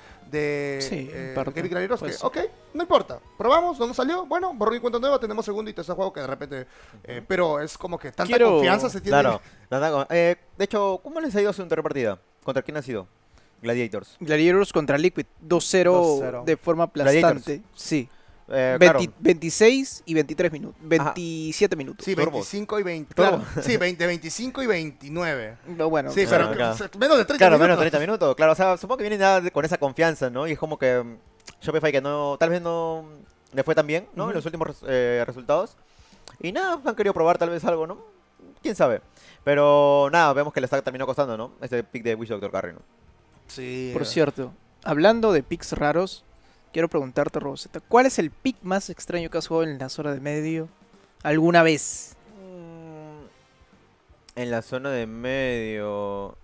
de Gaming Gladiators, pues, que, ok, no importa, probamos, no nos salió, bueno, borrón y cuenta nueva, tenemos segundo y tercer juego que de repente, pero es como que tanta confianza se tiene. Claro, de hecho, ¿cómo les ha ido su interpartida? ¿Contra quién ha sido? Gladiators contra Liquid 2-0 de forma aplastante. Sí. Claro. 26 y 23 minutos. 27 minutos. Sí, 25 y 20. Claro. Sí, 25 y 29. No, bueno, sí, pero menos de 30 minutos. Claro, menos de 30 minutos. Claro, o sea, supongo que vienen ya con esa confianza, ¿no? Y es como que Shopify que tal vez no le fue tan bien, ¿no? En los últimos resultados. Y nada, han querido probar tal vez algo, ¿no? Quién sabe. Pero nada, vemos que le está terminando costando, ¿no? Este pick de Witch Doctor Carry, ¿no? Sí. Por cierto, hablando de picks raros, quiero preguntarte, Rosetta, ¿cuál es el pick más extraño que has jugado en la zona de medio alguna vez? En la zona de medio...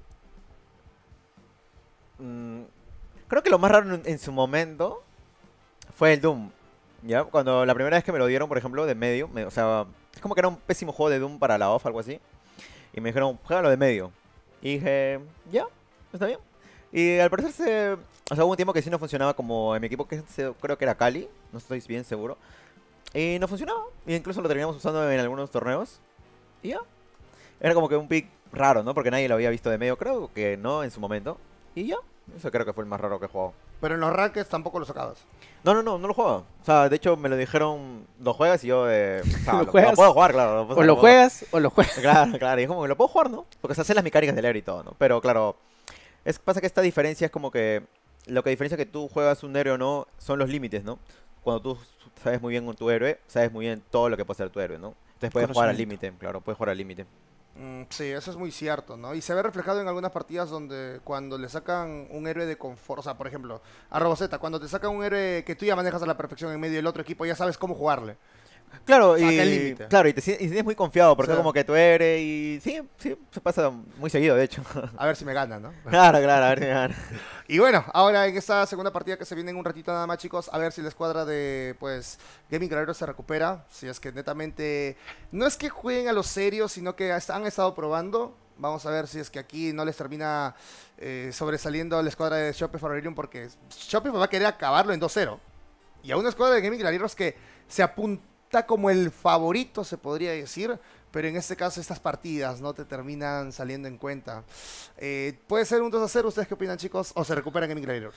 creo que lo más raro en su momento fue el Doom. ¿Ya? Cuando la primera vez que me lo dieron, por ejemplo, de medio, o sea, es como que era un pésimo juego de Doom para la off, algo así. Y me dijeron, juégalo de medio. Y dije, ya, está bien. Y al parecer o sea, hubo un tiempo que sí no funcionaba como en mi equipo, que creo que era Cali, no estoy bien seguro. Y no funcionaba, y incluso lo terminamos usando en algunos torneos. Y ya. Era como que un pick raro, ¿no? Porque nadie lo había visto de medio, creo que no en su momento. Y ya, eso creo que fue el más raro que he jugado. Pero en los rankings tampoco lo sacabas. No lo jugaba. O sea, de hecho me lo dijeron, lo juegas y yo, o sea, ¿Lo lo juegas? puedo jugar, claro. O lo juegas o lo juegas. Claro, y es como que lo puedo jugar, ¿no? Porque se hacen las mecánicas del héroe y todo, ¿no? Pero claro... pasa que esta diferencia es como que lo que diferencia que tú juegas un héroe o no son los límites, ¿no? Cuando tú sabes muy bien con tu héroe, sabes muy bien todo lo que puede hacer tu héroe, ¿no? Entonces puedes jugar al límite, claro, puedes jugar al límite. Sí, eso es muy cierto, ¿no? Y se ve reflejado en algunas partidas donde cuando le sacan un héroe de confort, o sea, por ejemplo, a Roboceta, cuando te sacan un héroe que tú ya manejas a la perfección en medio del otro equipo, ya sabes cómo jugarle. Claro, y te sientes muy confiado porque es como que tú eres y sí, se pasa muy seguido, de hecho. A ver si me ganan, ¿no? Claro, a ver si me ganan. Y bueno, ahora en esta segunda partida que se viene en un ratito nada más, chicos, a ver si la escuadra de, pues, Gaming Gladiators se recupera. Si es que netamente, no es que jueguen a los serios, sino que han estado probando. Vamos a ver si es que aquí no les termina sobresaliendo la escuadra de Shopify Rebellion, porque Shopify va a querer acabarlo en 2-0. Y a una escuadra de Gaming Gladiators que se apunta como el favorito, se podría decir, pero en este caso estas partidas no te terminan saliendo en cuenta. ¿Puede ser un 2-0? ¿Ustedes qué opinan, chicos? ¿O se recuperan Gaming Gladiators?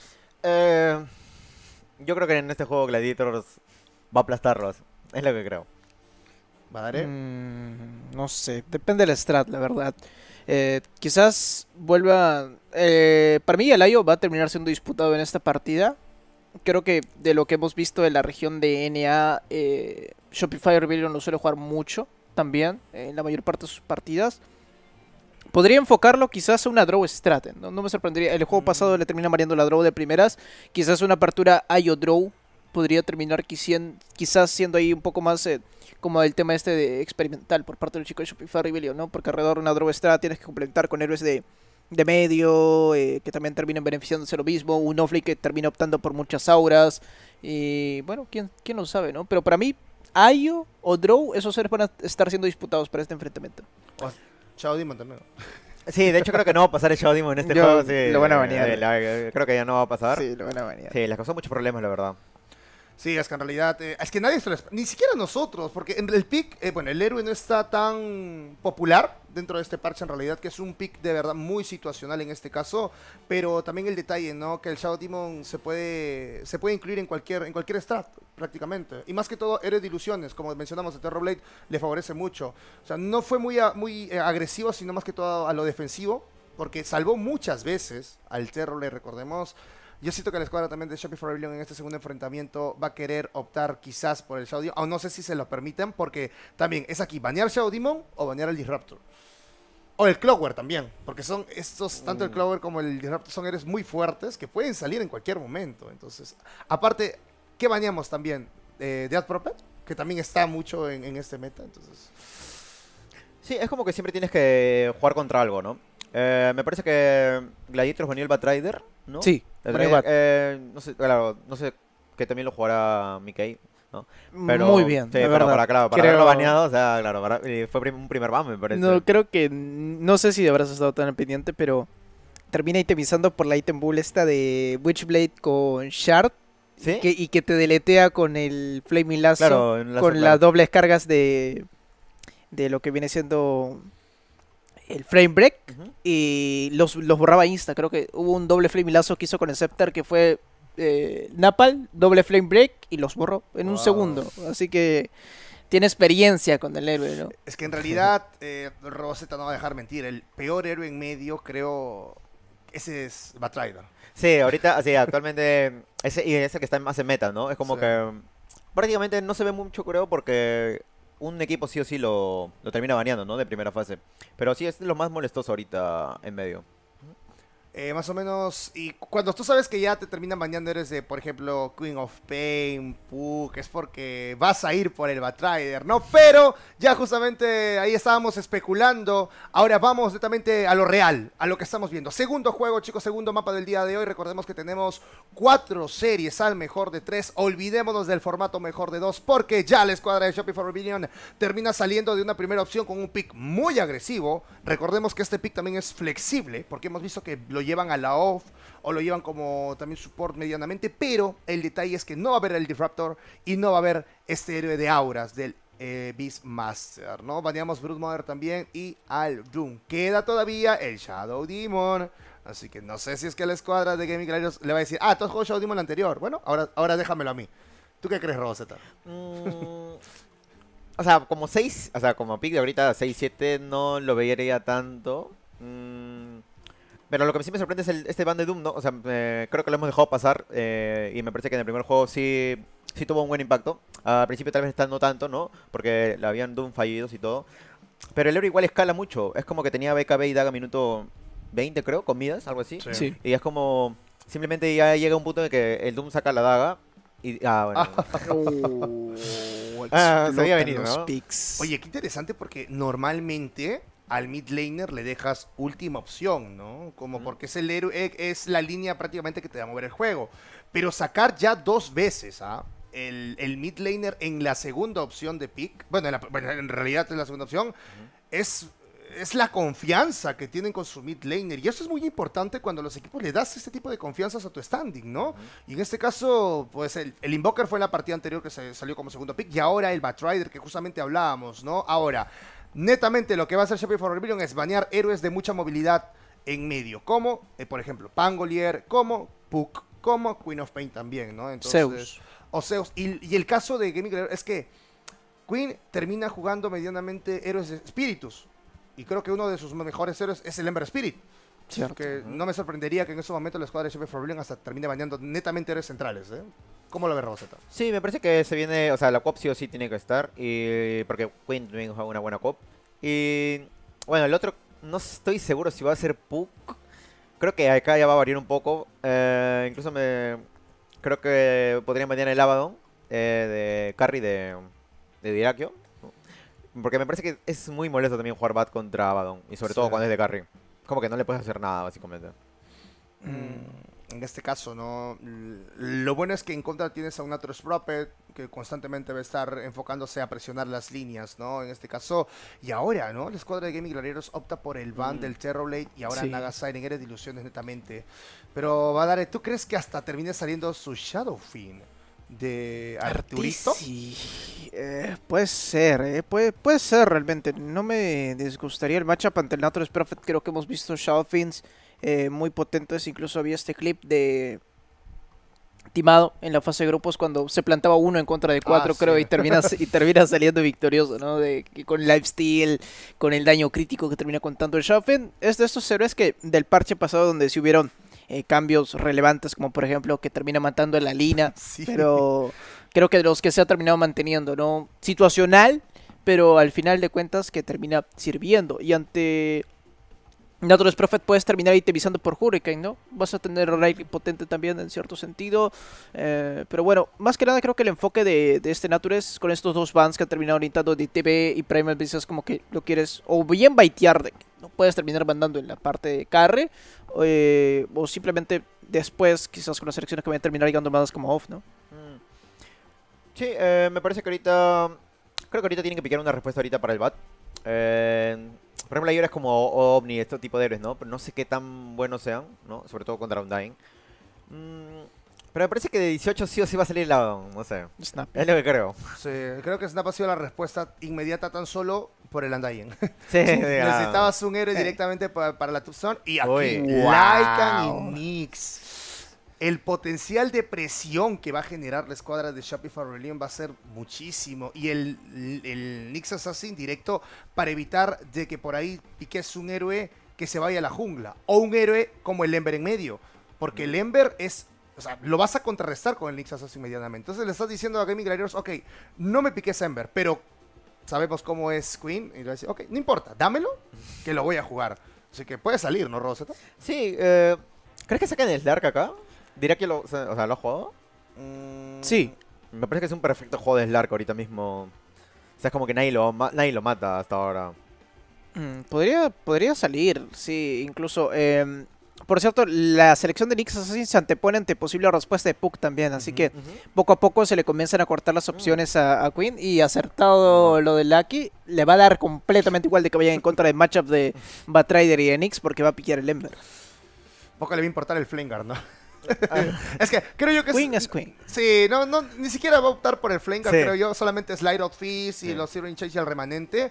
Yo creo que en este juego Gladiators va a aplastarlos, es lo que creo. ¿Vale? No sé, depende del strat, la verdad. Quizás vuelva... para mí el IO va a terminar siendo disputado en esta partida. Creo que de lo que hemos visto de la región de NA, Shopify Rebellion lo suele jugar mucho también, en la mayor parte de sus partidas. Podría enfocarlo quizás a una draw strat, no me sorprendería. El juego pasado le termina mareando la draw de primeras. Quizás una apertura IO draw podría terminar quizás siendo ahí un poco más como el tema este de experimental por parte del chico de Shopify Rebellion, ¿no? Porque alrededor de una draw strat tienes que complementar con héroes de medio, que también terminan beneficiándose lo mismo, un offlane que termina optando por muchas auras, y bueno, ¿quién lo sabe, no? Pero para mí, Ayo o Drow, esos seres van a estar siendo disputados para este enfrentamiento. Chao Demon también. Sí, de hecho creo que no va a pasar el Shadow Demon en este juego. Sí, lo van a banear. Creo que ya no va a pasar. Sí, lo van a banear. Sí, les causó muchos problemas, la verdad. Sí, es que en realidad, es que nadie se lo ni siquiera nosotros, porque en el pick, bueno, el héroe no está tan popular dentro de este parche en realidad, que es un pick de verdad muy situacional en este caso, pero también el detalle, ¿no? Que el Shadow Demon se puede incluir en cualquier strat, prácticamente. Y más que todo, héroe de ilusiones, como mencionamos, el Terrorblade le favorece mucho. O sea, no fue muy agresivo, sino más que todo a lo defensivo, porque salvó muchas veces al Terrorblade, recordemos. Yo siento que la escuadra también de Shopify Rebellion en este segundo enfrentamiento va a querer optar quizás por el Shadow Demon, o no sé si se lo permiten, porque también es aquí banear Shadow Demon o banear el Disruptor. O el Clockwork también, porque son estos, tanto el Clockwork como el Disruptor son héroes muy fuertes que pueden salir en cualquier momento. Entonces, aparte, ¿qué baneamos también? Death Prophet, que también está mucho en este meta, entonces... Sí, es como que siempre tienes que jugar contra algo, ¿no? Me parece que Gladiators baneó el Batrider, ¿no? Sí, El baneó Batrider, Bat. no sé, claro, no sé que también lo jugará Mickey, ¿no? Pero, Muy bien, sí, la pero verdad. para Creo- haberlo baneado, o sea, claro, fue un primer ban, me parece. No, creo que. No sé si habrás estado tan al pendiente, pero termina itemizando por la item bull esta de Witchblade con Shard. ¿Sí? Y que te deletea con el Flaming Lasso. Claro, en lazo, con claro. las dobles cargas de lo que viene siendo el Frame Break. Ujú. Y los borraba insta. Creo que hubo un doble Flaming Lasso que hizo con el Scepter que fue Napal, doble Flame Break y los borró en un Wow. segundo. Así que tiene experiencia con el héroe, ¿no? Es que en realidad, Rosetta no va a dejar mentir, el peor héroe en medio, creo, ese es Batrider. Sí, ahorita, sí, actualmente, ese que está más en meta, ¿no? Es como Sí. que prácticamente no se ve mucho, creo, porque un equipo sí o sí lo termina baneando, ¿no? De primera fase. Pero sí, es lo más molestoso ahorita en medio. Más o menos, y cuando tú sabes que ya te terminan bañando eres de, por ejemplo, Queen of Pain, Puck, es porque vas a ir por el Batrider, ¿no? Pero ya justamente ahí estábamos especulando, ahora vamos netamente a lo real, a lo que estamos viendo. Segundo juego, chicos, segundo mapa del día de hoy, recordemos que tenemos 4 series al mejor de 3, olvidémonos del formato mejor de 2, porque ya la escuadra de Shopify Rebellion termina saliendo de una primera opción con un pick muy agresivo. Recordemos que este pick también es flexible, porque hemos visto que lo llevan a la off o lo llevan como también support medianamente, pero el detalle es que no va a haber el Disruptor y no va a haber este héroe de auras del Beastmaster, ¿no? Baneamos Broodmother también y al Doom. Queda todavía el Shadow Demon, así que no sé si es que la escuadra de Gaming Gladiators le va a decir, ah, tú has jugado Shadow Demon anterior, bueno, ahora déjamelo a mí. ¿Tú qué crees, Rosetta? O sea, como 6, o sea, como pick de ahorita 6-7 no lo vería tanto. Pero lo que sí me sorprende es este ban de Doom, ¿no? O sea, creo que lo hemos dejado pasar y me parece que en el primer juego sí tuvo un buen impacto. Al principio tal vez no tanto, ¿no? Porque le habían Doom fallidos y todo. Pero el héroe igual escala mucho. Es como que tenía BKB y Daga minuto 20, creo, comidas, algo así. Sí. Y es como... Simplemente ya llega un punto en el que el Doom saca la daga y... bueno. Se había venido, los ¿no? picks. Oye, qué interesante porque normalmente al mid laner le dejas última opción, ¿no? Como porque es el héroe, es la línea prácticamente que te va a mover el juego. Pero sacar ya 2 veces, ¿ah? El mid laner en la segunda opción de pick, bueno, en realidad es la segunda opción, es la confianza que tienen con su mid laner. Y eso es muy importante cuando los equipos le das este tipo de confianzas a tu standing, ¿no? Y en este caso, pues el Invoker fue en la partida anterior que se salió como segundo pick. Y ahora el Batrider, que justamente hablábamos, ¿no? Ahora, netamente lo que va a hacer Shopify Rebellion es banear héroes de mucha movilidad en medio. Como, por ejemplo, Pangolier, como Puck, como Queen of Pain también, ¿no? Entonces, Zeus. O Zeus. Y el caso de Gaming Gladiator es que Queen termina jugando medianamente héroes de espíritus. Y creo que uno de sus mejores héroes es el Ember Spirit. Cierto. Que no me sorprendería que en ese momento la escuadra de Shopify Rebellion hasta termine baneando netamente héroes centrales, ¿eh? ¿Cómo lo ves, Rosetta? Sí, me parece que se viene, o sea, la COP sí o sí tiene que estar, y porque Queen también juega una buena COP. Y bueno, el otro, no estoy seguro si va a ser Puck. Creo que acá ya va a variar un poco. Incluso creo que podrían banear el Abaddon de carry de Dirakio. Porque me parece que es muy molesto también jugar Bat contra Abaddon, y sobre todo Sí. cuando es de carry. Como que no le puedes hacer nada, básicamente. En este caso, ¿no? Lo bueno es que en contra tienes a un Atrox Prophet que constantemente va a estar enfocándose a presionar las líneas, ¿no? En este caso, y ahora, ¿no? La escuadra de Gaming Gladiators opta por el ban del Terrorblade y ahora Sí. Naga Siren eres de ilusiones netamente. Pero, Badare, ¿tú crees que hasta termine saliendo su Shadowfiend de Arturito. Sí, puede ser, puede ser realmente. No me disgustaría el matchup ante el Naturals Prophet. Creo que hemos visto Shadow Fiends muy potentes. Incluso había este clip de Timado en la fase de grupos cuando se plantaba uno en contra de cuatro, creo, sí. y termina saliendo victorioso, ¿no? Con el lifesteal, con el daño crítico que termina contando el Shadow Fiend. Es de estos héroes que del parche pasado donde sí hubieron cambios relevantes, como por ejemplo que termina matando a la Lina, Sí. pero creo que de los que se ha terminado manteniendo, ¿no? Situacional, pero al final de cuentas que termina sirviendo. Y ante Naturals Prophet puedes terminar itemizando por Hurricane, ¿no? Vas a tener Raid potente también en cierto sentido. Pero bueno, más que nada creo que el enfoque de este Naturals con estos dos bans que han terminado orientando de TB y Primal Beast es como que lo quieres o bien baitear, de que no puedes terminar mandando en la parte de carry, o simplemente después quizás con las selecciones que vayan a terminar llegando más como off, ¿no? Sí, me parece que ahorita... Creo que ahorita tienen que picar una respuesta ahorita para el BAT. Por ejemplo, hay héroes como Omni, este tipo de héroes, ¿no? Pero no sé qué tan buenos sean, ¿no? Sobre todo contra Undying. Pero me parece que de 18 sí o sí va a salir la... No sé. Snap. Es lo que creo. Sí, creo que Snap ha sido la respuesta inmediata tan solo por el Undying. Sí, Necesitabas un héroe directamente para la Tucson y aquí Uy. Lycan Wow. y Nyx. El potencial de presión que va a generar la escuadra de Shopify Rebellion va a ser muchísimo. Y el Nyx Assassin directo para evitar de que por ahí piques un héroe que se vaya a la jungla. O un héroe como el Ember en medio. Porque el Ember es... O sea, lo vas a contrarrestar con el Nyx Assassin medianamente. Entonces le estás diciendo a Gaming Gladiators, ok, no me piques Ember, pero sabemos cómo es Queen. Y le va a decir, ok, no importa, dámelo, que lo voy a jugar. Así que puede salir, ¿no, Rosetta? Sí, ¿crees que saquen el Slark acá? Diría que o sea, ¿lo has jugado? Sí. Me parece que es un perfecto juego de Slark ahorita mismo. O sea, es como que nadie lo mata hasta ahora. Podría salir, sí, incluso. Por cierto, la selección de Nyx Assassin se antepone ante posible respuesta de Puck también, así que poco a poco se le comienzan a cortar las opciones a Queen, y acertado lo de Lucky, le va a dar completamente igual de que vayan en contra del matchup de Batrider y de Nyx, porque va a pillar el Ember. Poco le va a importar el Flameguard, ¿no? Es que creo yo que Queen es Queen. Sí, no, ni siquiera va a optar por el Flameguard, Sí. creo yo. Solamente Slide Out Fizz y Sí. los Zero Change y el remanente.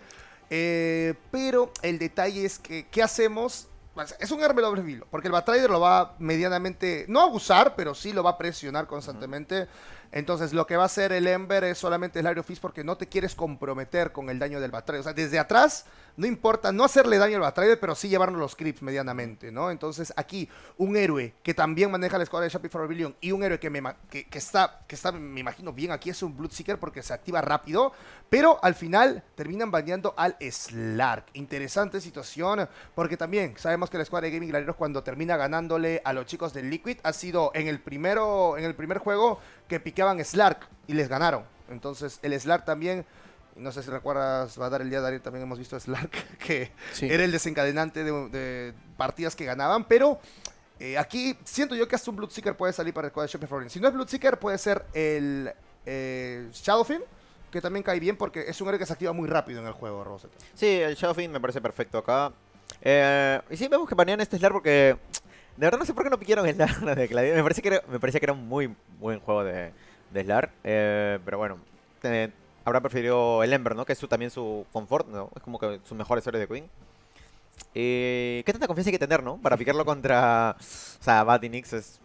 Pero el detalle es que, ¿qué hacemos? Pues, es un arma de doble filo, porque el Batrider lo va medianamente, no a abusar, pero sí lo va a presionar constantemente. Entonces lo que va a hacer el Ember es solamente el Slide Out Fizz porque no te quieres comprometer con el daño del Batrider. O sea, desde atrás no importa no hacerle daño al Batrider, pero sí llevarnos los creeps medianamente, ¿no? Entonces aquí un héroe que también maneja la escuadra de Shopify Rebellion y un héroe que está, me imagino bien aquí, es un Bloodseeker porque se activa rápido, pero al final terminan baneando al Slark. Interesante situación, porque también sabemos que la escuadra de Gaming Gladiators cuando termina ganándole a los chicos del Liquid ha sido en el primer juego que piqueaban Slark y les ganaron. Entonces el Slark también... No sé si recuerdas, va a dar el día de ayer, también hemos visto a Slark, que Sí. era el desencadenante de partidas que ganaban, pero aquí siento yo que hasta un Bloodseeker puede salir para el cuadro de Shopify Rebellion. Si no es Bloodseeker, puede ser el Shadowfiend, que también cae bien porque es un héroe que se activa muy rápido en el juego, Rosetta. Sí, el Shadowfiend me parece perfecto acá. Y sí, vemos que banean este Slark porque... De verdad no sé por qué no piquieron el Slark de Gladiator. Me parecía que era un muy buen juego de Slark. Pero bueno, habrá preferido el Ember, ¿no? Que es también su confort, ¿no? Es como que sus mejores héroes de Queen. ¿Qué tanta confianza hay que tener, no? Para picarlo contra... O sea, Bat y Nyx es...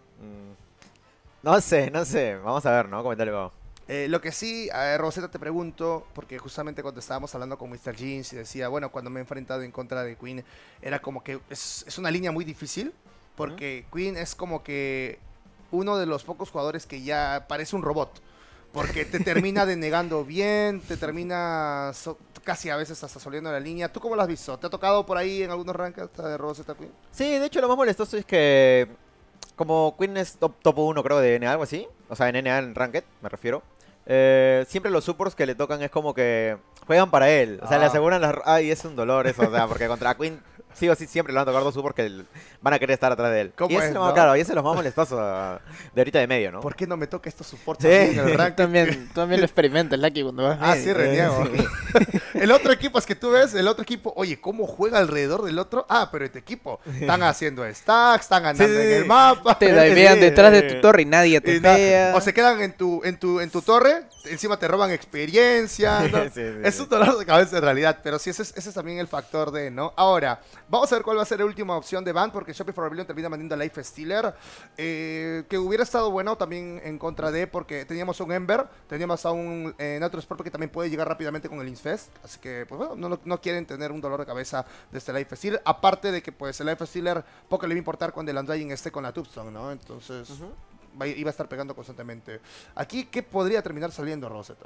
No sé. Vamos a ver, ¿no? Comentale algo. Lo que sí, Rosetta, te pregunto, porque justamente cuando estábamos hablando con Mr. Jeans y decía, bueno, cuando me he enfrentado en contra de Queen, era como que es una línea muy difícil, porque Queen es como que uno de los pocos jugadores que ya parece un robot, porque te termina denegando bien, te termina casi a veces hasta soliendo la línea. ¿Tú cómo lo has visto? ¿Te ha tocado por ahí en algunos rankings de Rosetta Queen? Sí, de hecho lo más molestoso es que... Como Queen es top 1 creo de NA, algo así. O sea, en NA en Ranked, me refiero. Siempre los supports que le tocan es como que juegan para él. O sea, le aseguran las... Ay, es un dolor eso, o sea, porque contra Queen sí o sí siempre lo van a tocar 2U porque van a querer estar atrás de él. ¿Cómo Y ese es, es lo más, no? claro, y ese es lo más molestoso de ahorita de medio, ¿no? ¿Por qué no me toca estos soportes Sí. en el Tú ranking? también lo experimentas, Lucky, cuando vas Ah, medio. sí, reniego. El otro equipo, es que tú ves, el otro equipo, oye, ¿cómo juega alrededor del otro? Ah, pero este equipo, están haciendo stacks, están andando Sí, sí, en el sí. mapa. Te divean Sí, detrás de tu torre y nadie te Y nada, pega. o se quedan en tu torre, encima te roban experiencia, ¿no? Sí, sí, Es sí. un dolor de cabeza en realidad, pero sí, ese es también el factor de, ¿no? Ahora, vamos a ver cuál va a ser la última opción de ban, porque Shopify Rebellion termina mandando a Life Stealer, que hubiera estado bueno también en contra de, porque teníamos un Ember, teníamos a un Natural Sport que también puede llegar rápidamente con el Infest, así que, pues bueno, no quieren tener un dolor de cabeza de este Life Stealer, aparte de que, pues, el Life Stealer poco le va a importar cuando el Undying esté con la Tombstone, ¿no? Entonces... iba a estar pegando constantemente. Aquí, ¿qué podría terminar saliendo, Rosetta?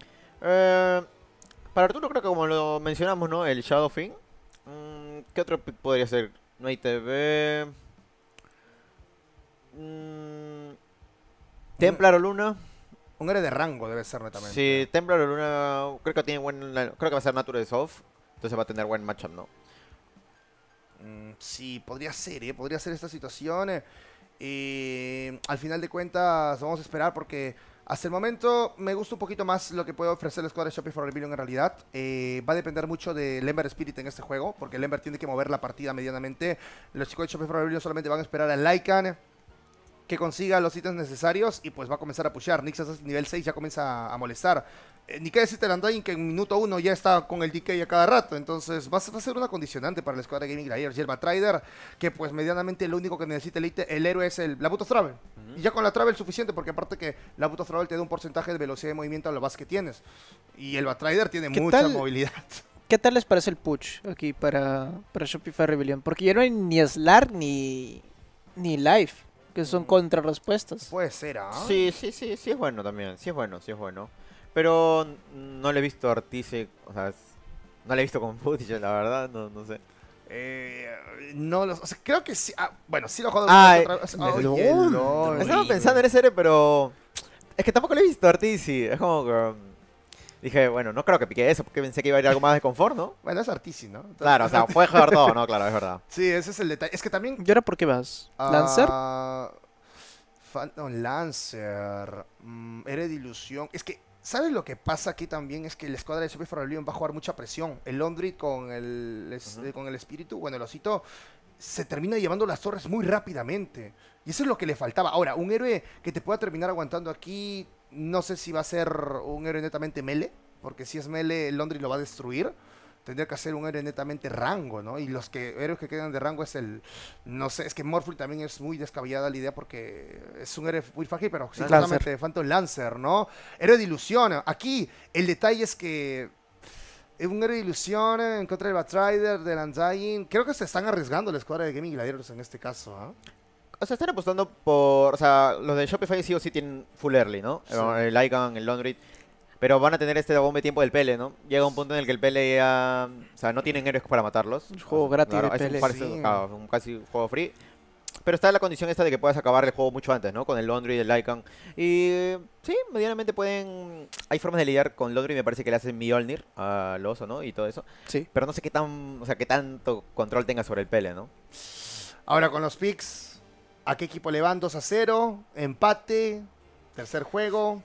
Para Arturo creo que como lo mencionamos, ¿no? El Shadowfin. ¿Qué otro pick podría ser? No hay TV. Templar o Luna. Un héroe de rango debe ser netamente. Sí, Templar o Luna creo que tiene creo que va a ser Nature Soft. Entonces va a tener buen matchup, ¿no? Sí, podría ser esta situación. Al final de cuentas, vamos a esperar porque hasta el momento me gusta un poquito más lo que puede ofrecer la escuadra de Shopify Rebellion en realidad. Va a depender mucho del Ember Spirit en este juego, porque el Ember tiene que mover la partida medianamente. Los chicos de Shopify Rebellion solamente van a esperar al Lycan que consiga los ítems necesarios y pues va a comenzar a pushear. Nixas es nivel 6, ya comienza a molestar. Ni que decirte el Undying que en minuto 1 ya está con el DK a cada rato. Entonces va a ser una condicionante para la escuadra de Gaming Gladiators. Y el Batrider, que pues medianamente lo único que necesita el héroe es la Boot of Travel. Y ya con la Travel es suficiente, porque aparte que la Boot of Travel te da un porcentaje de velocidad de movimiento a lo más que tienes. Y el Batrider tiene ¿Qué mucha tal? movilidad. ¿Qué tal les parece el push aquí para Shopify Rebellion? Porque ya no hay ni Slark ni Life, que son contrarrespuestas. Puede ser, ¿ah? Sí es bueno también. Sí es bueno. Pero no le he visto a Artice, o sea, no le he visto con footage, la verdad, no sé. No, o sea, creo que sí. Bueno, sí lo he jugado. Ah, otra vez. me- Oye, LOL. LOL. Estaba pensando en ese héroe, pero es que tampoco le he visto a Artice. Es como que dije, bueno, no creo que pique eso, porque pensé que iba a ir algo más de confort, ¿no? Bueno, es Artisi, ¿no? Entonces, Claro, o sea, puede jugar todo, ¿no? Claro, es verdad. sí, ese es el detalle. Es que también ¿Y ahora por qué vas? ¿Lancer? Phantom Lancer. Héroe de ilusión. Es que, ¿sabes lo que pasa aquí también? Es que la escuadra de Shopify Rebellion va a jugar mucha presión. El Laundry con con el espíritu, bueno, el osito, se termina llevando las torres muy rápidamente. Y eso es lo que le faltaba. Ahora, un héroe que te pueda terminar aguantando aquí, no sé si va a ser un héroe netamente melee, porque si es melee, el Laundry lo va a destruir. Tendría que hacer un héroe netamente rango, ¿no? Y los héroes que quedan de rango es no sé, es que Morphle también es muy descabellada la idea porque es un héroe muy frágil, pero sí, Lancer. claramente Phantom Lancer, ¿no? Héroe de ilusión. Aquí el detalle es que es un héroe de ilusión en contra del Batrider, del Undying. Creo que se están arriesgando la escuadra de Gaming Gladiators en este caso, ¿ah? O sea, están apostando por, o sea, los de Shopify sí o sí tienen full early, ¿no? Sí. El Icon, el Laundry. Pero van a tener este bombe tiempo del Pele, ¿no? Llega un punto en el que el Pele ya... O sea, no tienen héroes para matarlos. Un juego O sea, gratis de es un, Pele. parece Sí. un casi juego free. Pero está la condición esta de que puedas acabar el juego mucho antes, ¿no? Con el Laundry y el Icon. Y sí, medianamente pueden... Hay formas de lidiar con Laundry, me parece que le hacen Mjolnir al oso, ¿no? Y todo eso. Sí. Pero no sé qué tan... O sea, qué tanto control tenga sobre el Pele, ¿no? Ahora con los picks, ¿a qué equipo le van? 2-0, empate, tercer juego.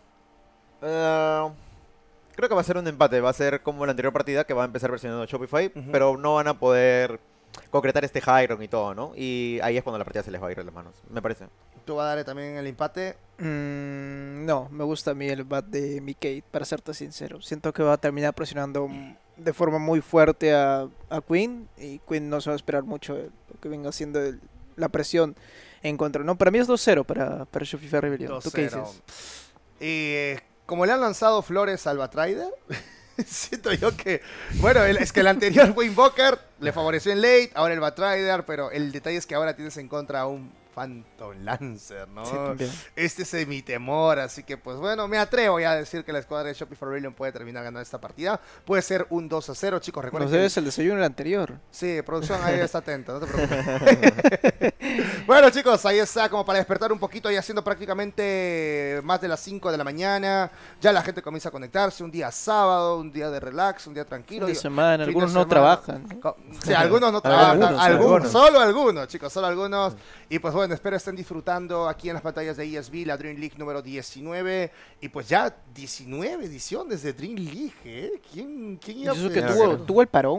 Creo que va a ser un empate, va a ser como la anterior partida que va a empezar versionando Shopify, Ujú. pero no van a poder concretar este Hyron y todo, ¿no? Y ahí es cuando la partida se les va a ir de las manos, me parece. Tú vas a darle también el empate. No, me gusta a mí el bat de Mickey, para serte sincero. Siento que va a terminar presionando de forma muy fuerte a Queen, y Queen no se va a esperar mucho lo que venga haciendo la presión en contra. No, para mí es 2-0 para Shopify Rebellion. ¿Tú qué 2-0. dices? Como le han lanzado flores al Batrider, siento yo que... Bueno, es que el anterior Wayne Walker le favoreció en late, ahora el Batrider, pero el detalle es que ahora tienes en contra a un Phantom Lancer, ¿no? Sí, también. Este es mi temor, así que pues bueno, me atrevo ya a decir que la escuadra de Shopify Rebellion puede terminar ganando esta partida. Puede ser un 2-0, chicos, recuerden Nos que... debes el desayuno el anterior. Sí, producción ahí está atenta, no te preocupes. Bueno, chicos, ahí está, como para despertar un poquito, ya siendo prácticamente más de las 5 de la mañana. Ya la gente comienza a conectarse, un día sábado, un día de relax, un día tranquilo. Fin de semana, fin de algunos no semana. trabajan, ¿no? Sí, algunos no trabajan, Algunos. solo algunos, chicos, solo algunos. Y pues bueno, espero estén disfrutando aquí en las pantallas de ESB, la Dream League número 19. Y pues ya 19 ediciones de Dream League, ¿eh? ¿Quién Y iba a eso que pensar? tuvo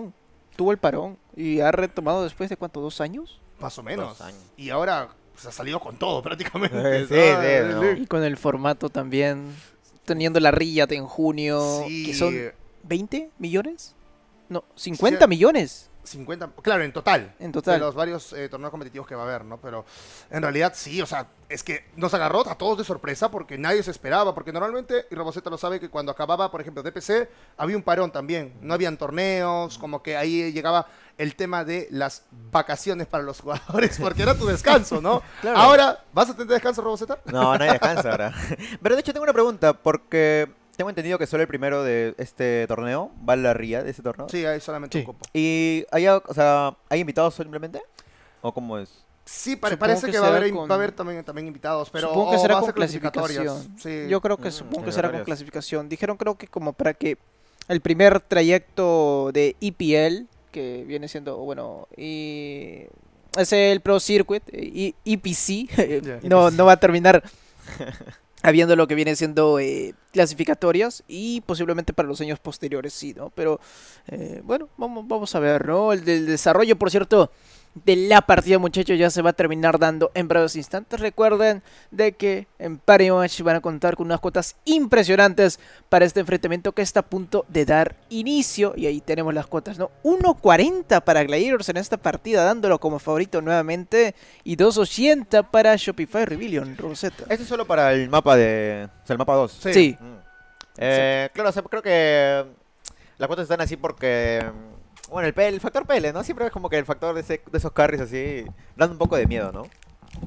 el parón y ha retomado después de ¿cuánto? ¿2 años? Más o menos. 2 años. Y ahora pues, ha salido con todo prácticamente. Sí, ¿sabes? sí, no. Y con el formato también, teniendo la Riyadh en junio, Sí, que son 20 millones. No, 50 Sí. millones 50, claro, en total. en De total. los varios torneos competitivos que va a haber, ¿no? Pero en realidad sí, o sea, es que nos agarró a todos de sorpresa porque nadie se esperaba, porque normalmente, y Roboceta lo sabe, que cuando acababa, por ejemplo, DPC, había un parón también, no habían torneos, como que ahí llegaba el tema de las vacaciones para los jugadores, porque era tu descanso, ¿no? Claro. Ahora, ¿vas a tener descanso, Roboceta? No, nadie descansa ahora. Pero de hecho tengo una pregunta, porque tengo entendido que solo el primero de este torneo va a la RIA de ese torneo. Sí, hay solamente Sí. un cupo. ¿Y hay invitados simplemente? ¿O cómo es? Sí, Supongo parece que que va a será haber, con- va a haber también invitados, pero Supongo que o será va a con ser clasificatorias. clasificación. Sí. Yo creo que supongo que será con clasificatorias. clasificación. Dijeron creo que como para que el primer trayecto de EPL, que viene siendo, bueno, y es el Pro Circuit, EPC, Ya. no va a terminar habiendo lo que viene siendo clasificatorias y posiblemente para los años posteriores sí, ¿no? Pero bueno, vamos a ver, ¿no? El del desarrollo, por cierto, de la partida, muchachos, ya se va a terminar dando en breves instantes. Recuerden de que en Party Match van a contar con unas cuotas impresionantes para este enfrentamiento que está a punto de dar inicio. Y ahí tenemos las cuotas, ¿no? 1.40 para Gladiators en esta partida, dándolo como favorito nuevamente. Y 2.80 para Shopify Rebellion, Rosetta. Esto es solo para el mapa de... O sea, el mapa 2. Sí. Claro, o sea, creo que las cuotas están así porque... Bueno, el factor PL, ¿no? Siempre es como que el factor de esos carries así, dando un poco de miedo, ¿no?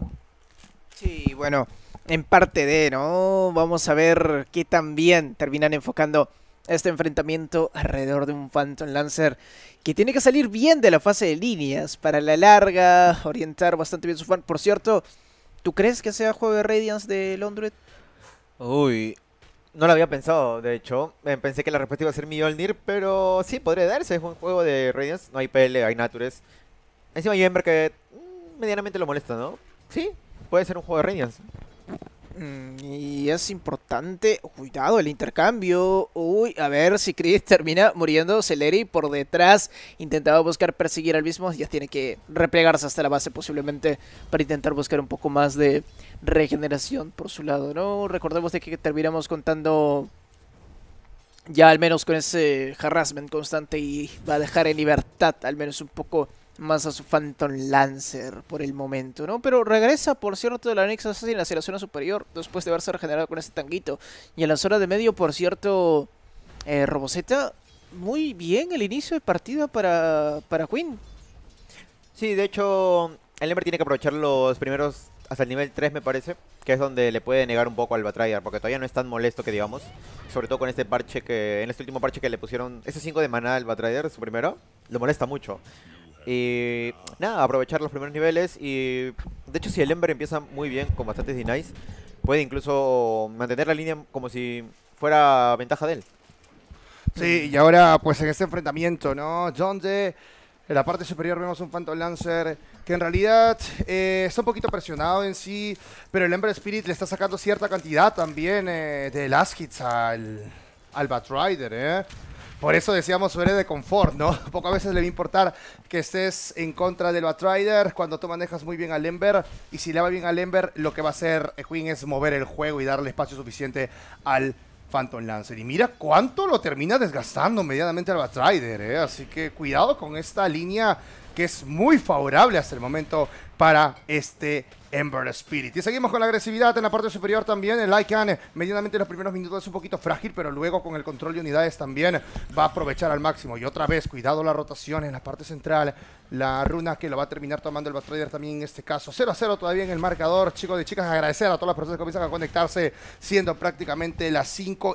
Sí, bueno, en parte de, ¿no? Vamos a ver qué tan bien terminan enfocando este enfrentamiento alrededor de un Phantom Lancer que tiene que salir bien de la fase de líneas para la larga, orientar bastante bien su fan. Por cierto, ¿tú crees que sea juego de Radiance de Londres? Uy, no lo había pensado, de hecho. Pensé que la respuesta iba a ser Mjolnir, pero sí, podría darse. Es un juego de Radiance, no hay PL, hay Natures. Encima hay Ember que medianamente lo molesta, ¿no? Sí, puede ser un juego de Radiance. Y es importante, cuidado el intercambio. Uy, a ver si Chris termina muriendo. Celeri por detrás intentaba buscar perseguir al mismo. Ya tiene que replegarse hasta la base posiblemente para intentar buscar un poco más de regeneración por su lado, ¿no? Recordemos de que terminamos contando ya al menos con ese harassment constante y va a dejar en libertad al menos un poco más a su Phantom Lancer por el momento, ¿no? Pero regresa, por cierto, de la Onyx Assassin hacia la zona superior después de haberse regenerado con este tanguito. Y en la zona de medio, por cierto, Roboceta, muy bien el inicio de partida para Queen. Sí, de hecho, el Ember tiene que aprovechar los primeros hasta el nivel 3, me parece, que es donde le puede negar un poco al Batrider, porque todavía no es tan molesto que digamos, sobre todo con este parche en este último parche que le pusieron, ese 5 de maná al Batrider, su primero, lo molesta mucho. Y nada, aprovechar los primeros niveles y de hecho si el Ember empieza muy bien con bastantes denies, puede incluso mantener la línea como si fuera ventaja de él. Sí, y ahora pues en este enfrentamiento, ¿no? Donde en la parte superior vemos un Phantom Lancer que en realidad está un poquito presionado en sí, pero el Ember Spirit le está sacando cierta cantidad también de last hits al Batrider, ¿eh? Por eso decíamos su área de confort, ¿no? Poco a veces le va a importar que estés en contra del Batrider cuando tú manejas muy bien al Ember. Y si le va bien al Ember, lo que va a hacer Queen es mover el juego y darle espacio suficiente al Phantom Lancer. Y mira cuánto lo termina desgastando medianamente al Batrider, ¿eh? Así que cuidado con esta línea que es muy favorable hasta el momento para este Ember Spirit. Y seguimos con la agresividad en la parte superior también. El Lycan medianamente en los primeros minutos es un poquito frágil, pero luego con el control de unidades también va a aprovechar al máximo. Y otra vez, cuidado la rotación en la parte central. La runa que lo va a terminar tomando el Batrider también en este caso. 0-0 todavía en el marcador. Chicos y chicas, agradecer a todas las personas que comienzan a conectarse, siendo prácticamente las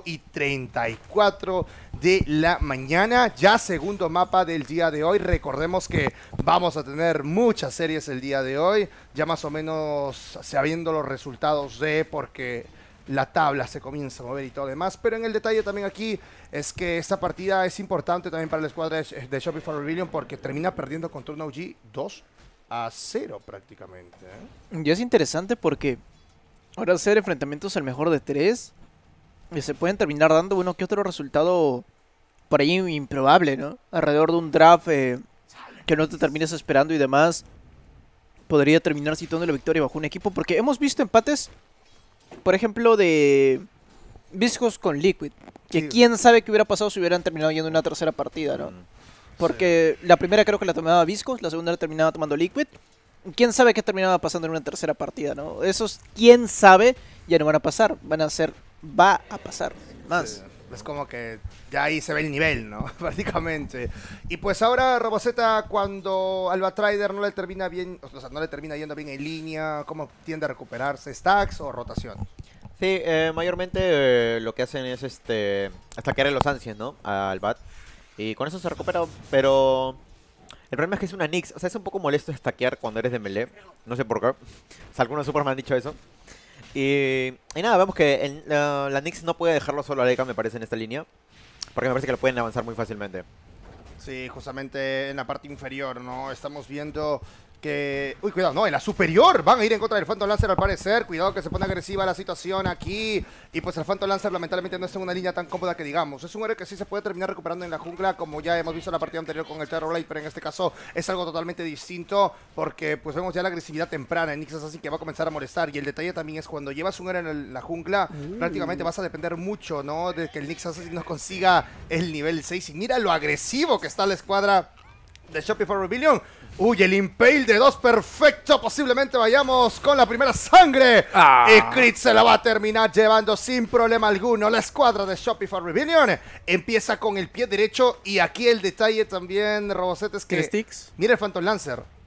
5:34 de la mañana. Ya segundo mapa del día de hoy. Recordemos que vamos a tener muchas series el día de hoy. Ya más o menos sabiendo los resultados porque la tabla se comienza a mover y todo demás, pero en el detalle también aquí es que esta partida es importante también para la escuadra de Shopify Rebellion porque termina perdiendo contra un OG 2-0 prácticamente. Y es interesante porque ahora hacer enfrentamientos al mejor de 3 se pueden terminar dando uno que otro resultado por ahí improbable, ¿no? Alrededor de un draft que no te termines esperando y demás, podría terminar situando la victoria bajo un equipo, porque hemos visto empates, por ejemplo, de Viscos con Liquid, que Sí. quién sabe qué hubiera pasado si hubieran terminado yendo una tercera partida, ¿no? Porque la primera creo que la tomaba Viscos, la segunda la terminaba tomando Liquid. Quién sabe qué terminaba pasando en una tercera partida, ¿no? Esos quién sabe ya no van a pasar, va a pasar más. Sí, es como que ya ahí se ve el nivel, ¿no? Prácticamente. Y pues ahora Roboceta, cuando al Batrider no le termina bien, o sea, no le termina yendo bien en línea, ¿cómo tiende a recuperarse? ¿Stacks o rotación? Sí, mayormente lo que hacen es stackear los Ancients, ¿no? Al Bat. Y con eso se recupera, pero el problema es que es una Nyx. O sea, es un poco molesto stackear cuando eres de melee. No sé por qué. O sea, algunos supers me han dicho eso. Y nada, vemos que la Nyx no puede dejarlo solo a Leica, me parece, en esta línea. Porque me parece que lo pueden avanzar muy fácilmente. Sí, justamente en la parte inferior, ¿no? Estamos viendo que... Uy, cuidado, no, en la superior van a ir en contra del Phantom Lancer al parecer. Cuidado que se pone agresiva la situación aquí. Y pues el Phantom Lancer lamentablemente no está en una línea tan cómoda que digamos. Es un héroe que sí se puede terminar recuperando en la jungla, como ya hemos visto en la partida anterior con el Terrorblade, pero en este caso es algo totalmente distinto porque pues vemos ya la agresividad temprana en Nixas, así que va a comenzar a molestar. Y el detalle también es cuando llevas un héroe en la jungla, prácticamente vas a depender mucho, ¿no? De que el Nixas no consiga el nivel 6. Y mira lo agresivo que está la escuadra de Shopify Rebellion. Uy, el Impale de 2, perfecto. Posiblemente vayamos con la primera sangre. Y Crit se la va a terminar llevando sin problema alguno. La escuadra de Shopify Rebellion empieza con el pie derecho. Y aquí el detalle también, Robocet, es que... Sticks. Mira el Phantom Lancer.